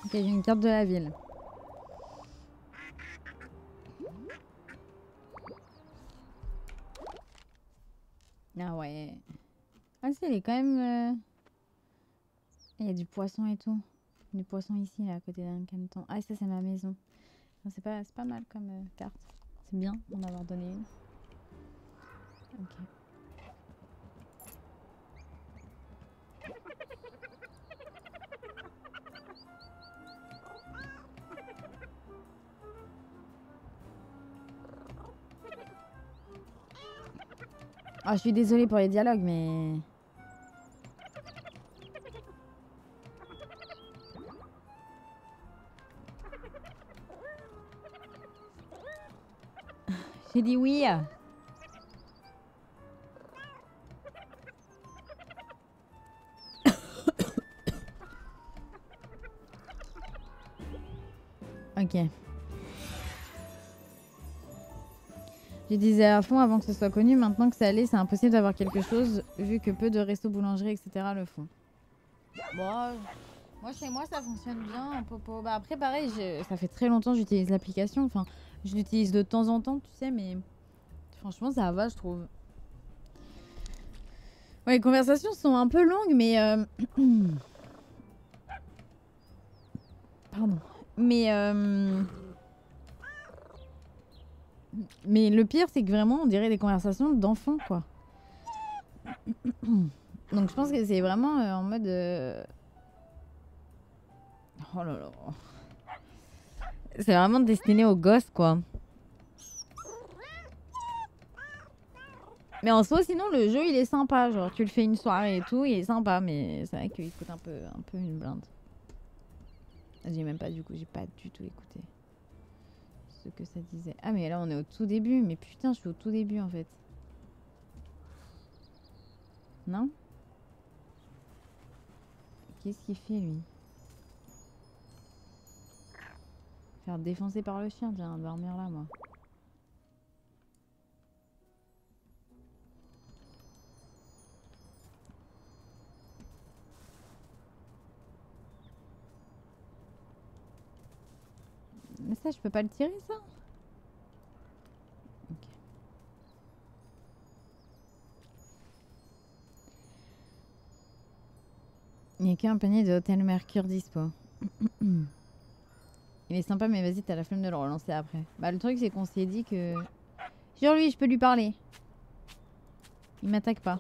Ok, j'ai une carte de la ville. Ah ouais. Ah si, elle est quand même... Il y a du poisson et tout. Du poisson ici, là, à côté d'un caneton. Ah, ça, c'est ma maison. C'est pas mal comme carte. C'est bien d'en avoir donné une. Ok. Ah, je suis désolée pour les dialogues, mais... J'ai dit oui. Ok. Je disais à fond avant que ce soit connu, maintenant que ça allait, c'est impossible d'avoir quelque chose, vu que peu de restos, boulangeries, etc. le font. Bon, moi chez moi ça fonctionne bien, Popo. Bah après pareil, ça fait très longtemps que j'utilise l'application, enfin je l'utilise de temps en temps, tu sais, mais franchement ça va je trouve. Ouais, les conversations sont un peu longues, mais... Pardon. Mais le pire, c'est que vraiment, on dirait des conversations d'enfants, quoi. Donc je pense que c'est vraiment en mode... Oh là là. C'est vraiment destiné aux gosses, quoi. Mais en soi, sinon, le jeu, il est sympa. Genre, tu le fais une soirée et tout, il est sympa. Mais c'est vrai qu'il coûte un peu une blinde. J'ai même pas, du coup, j'ai pas du tout écouté ce que ça disait. Ah, mais là, on est au tout début. Mais putain, je suis au tout début, en fait. Non? Qu'est-ce qu'il fait, lui? Faire défoncer par le chien, tiens, dormir là, moi. Mais ça, je peux pas le tirer, ça? Ok. Il n'y a qu'un panier de Hôtel Mercure dispo. Il est sympa, mais vas-y, t'as la flemme de le relancer après. Bah, le truc, c'est qu'on s'est dit que... Sur lui, je peux lui parler. Il m'attaque pas.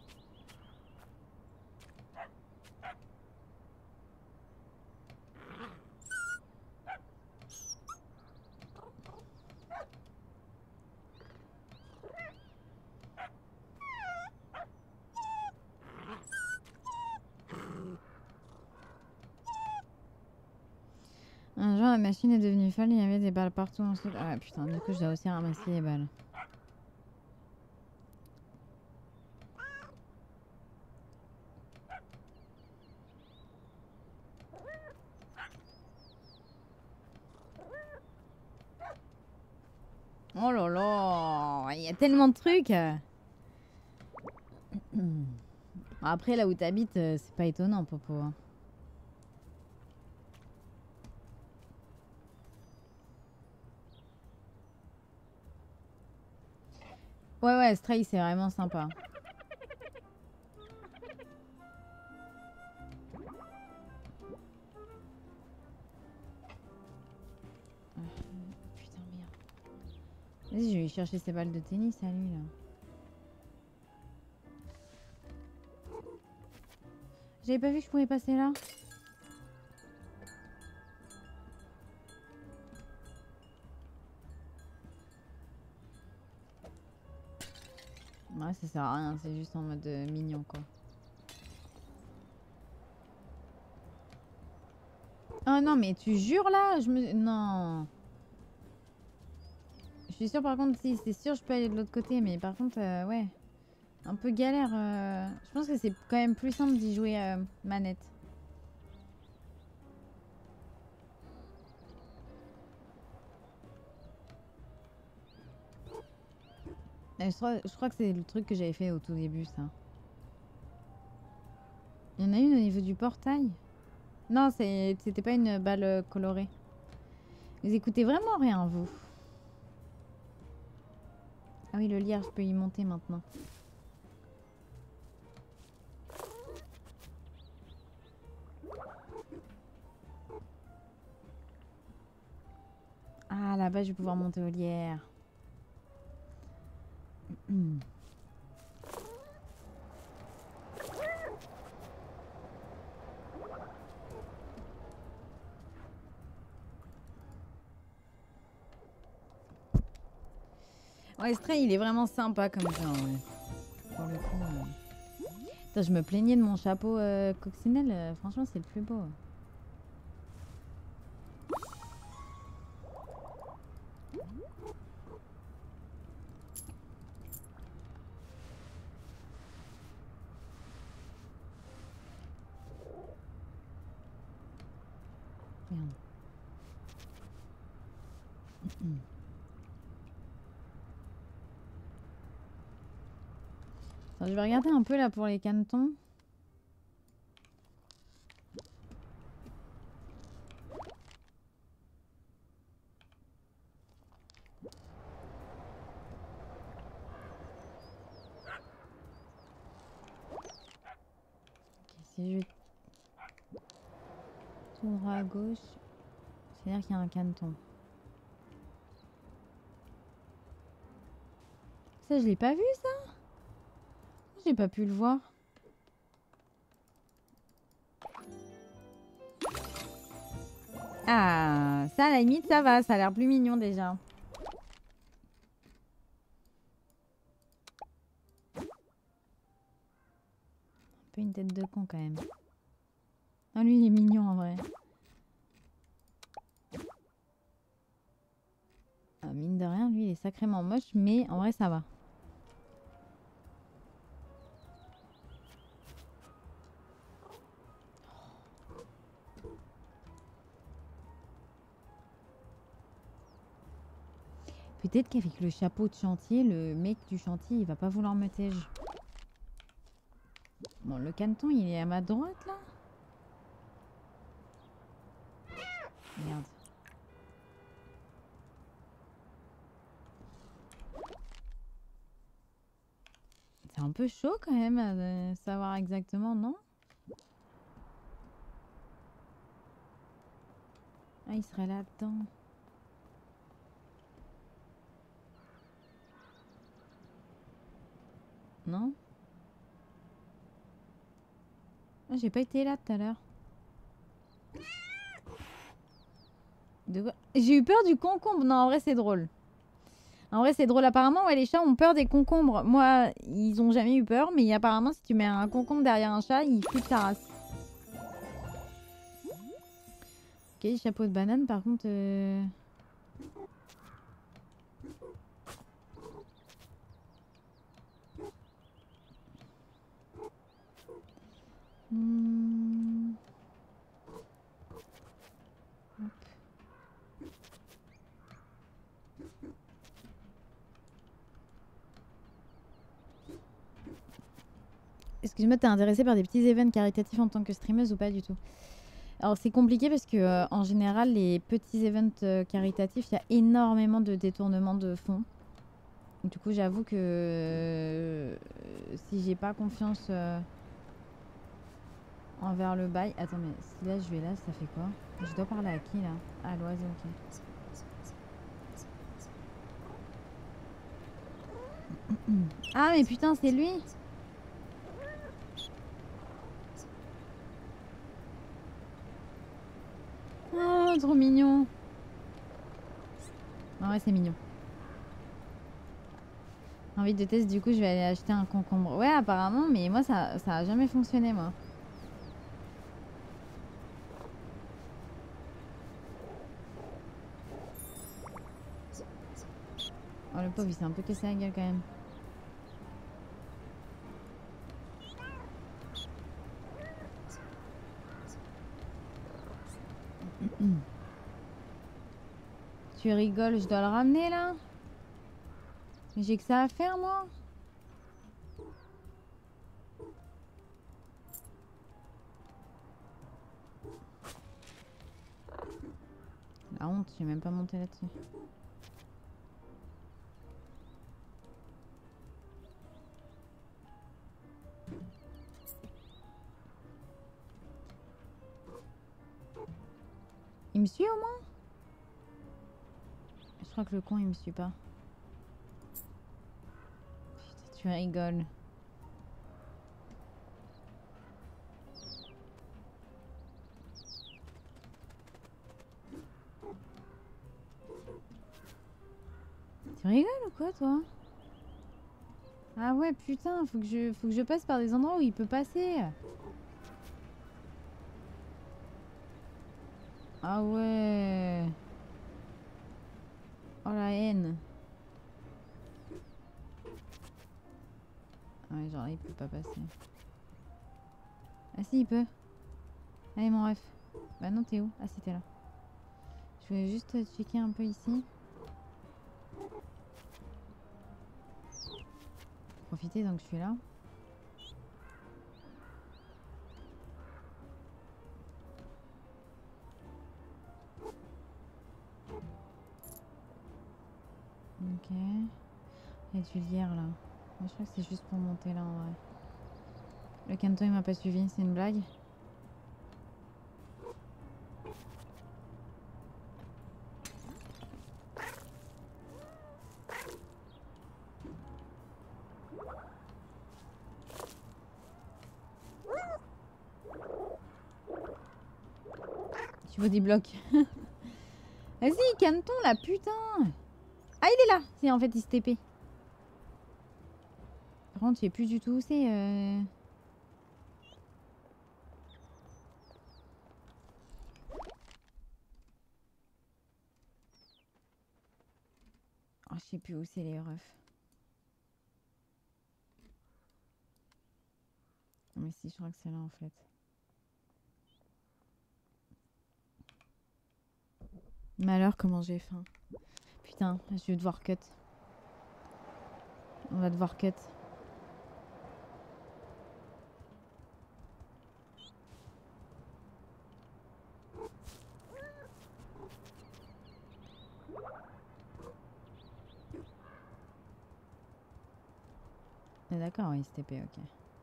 Un jour, la machine est devenue folle, il y avait des balles partout ensuite. Ah putain, du coup, je dois aussi ramasser les balles. Oh là là, il y a tellement de trucs. Après, là où t'habites, c'est pas étonnant, Popo. Ouais, ouais, Stray, c'est vraiment sympa. Putain, merde. Vas-y, je vais chercher ses balles de tennis à lui, là. J'avais pas vu que je pouvais passer là. Ouais, ça sert à rien, c'est juste en mode mignon, quoi. Oh non, mais tu jures là? Non. Je suis sûre, par contre, si, c'est sûr, je peux aller de l'autre côté, mais par contre, ouais. Un peu galère. Je pense que c'est quand même plus simple d'y jouer manette. Je crois que c'est le truc que j'avais fait au tout début, ça. Il y en a une au niveau du portail. Non, c'était pas une balle colorée. Vous écoutez vraiment rien, vous. Ah oui, le lierre, je peux y monter maintenant. Ah, là-bas, je vais pouvoir monter au lierre. Ouais, Stray, il est vraiment sympa comme ça, ouais. Pour le coup. Putain, je me plaignais de mon chapeau coccinelle. Franchement, c'est le plus beau. Merde. Attends, je vais regarder un peu là pour les canetons. Ok, si je tourne à gauche, c'est-à-dire qu'il y a un caneton. Ça, je l'ai pas vu, ça? J'ai pas pu le voir. Ah, ça, à la limite, ça va. Ça a l'air plus mignon, déjà. Un peu une tête de con, quand même. Ah, lui, il est mignon, en vrai. Ah, mine de rien, lui, il est sacrément moche, mais en vrai, ça va. Peut-être qu'avec le chapeau de chantier, le mec du chantier, il va pas vouloir me tège. Bon, le caneton, il est à ma droite, là. Merde. C'est un peu chaud, quand même, de savoir exactement, non? Ah, il serait là-dedans. Non? Ah, j'ai pas été là tout à l'heure. De quoi? J'ai eu peur du concombre. Non, en vrai, c'est drôle. En vrai, c'est drôle. Apparemment, ouais, les chats ont peur des concombres. Moi, ils ont jamais eu peur, mais apparemment, si tu mets un concombre derrière un chat, il flippe ta race. Ok, chapeau de banane, par contre... Hop. Excuse-moi, t'es intéressée par des petits événements caritatifs en tant que streameuse ou pas du tout? Alors c'est compliqué parce que en général les petits événements caritatifs, il y a énormément de détournements de fonds. Du coup j'avoue que si j'ai pas confiance envers le bail... Attends mais si là je vais là, ça fait quoi? Je dois parler à qui là? Ah l'oiseau, ok. Ah mais putain c'est lui! Oh trop mignon! En vrai c'est mignon. Envie de test, du coup je vais aller acheter un concombre. Ouais apparemment, mais moi ça a jamais fonctionné moi. Oh le pauvre il s'est un peu cassé la gueule quand même. Tu rigoles, je dois le ramener là? J'ai que ça à faire moi? La honte, j'ai même pas monté là-dessus. Il me suit au moins? Je crois que le con il me suit pas. Putain, tu rigoles. Tu rigoles ou quoi toi? Ah ouais putain, faut que je passe par des endroits où il peut passer. Ah ouais. Oh la haine. Ouais genre là il peut pas passer. Ah si il peut. Allez mon ref. Bah non t'es où? Ah si t'es là. Je voulais juste checker un peu ici. Profiter donc je suis là. Ok. Il y a du lierre là. Moi, je crois que c'est juste pour monter là en vrai. Le canton il m'a pas suivi, c'est une blague? Tu veux des blocs? Vas-y, canton là, putain! Ah, il est là! Si, en fait, il se TP. Par contre, je sais plus du tout où c'est. Oh, je sais plus où c'est les refs. Mais si, je crois que c'est là en fait. Malheur, comment j'ai faim. Putain, je vais devoir cut. On va devoir cut. Ah, d'accord, il se TP, ok.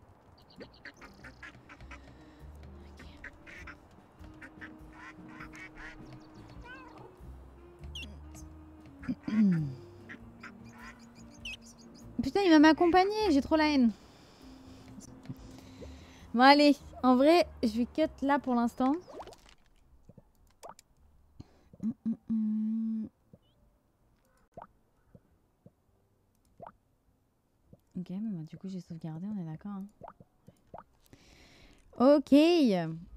Putain, il va m'accompagner, j'ai trop la haine. Bon, allez, en vrai, je vais cut là pour l'instant. Ok, mais bah, du coup, j'ai sauvegardé, on est d'accord. Hein. Ok.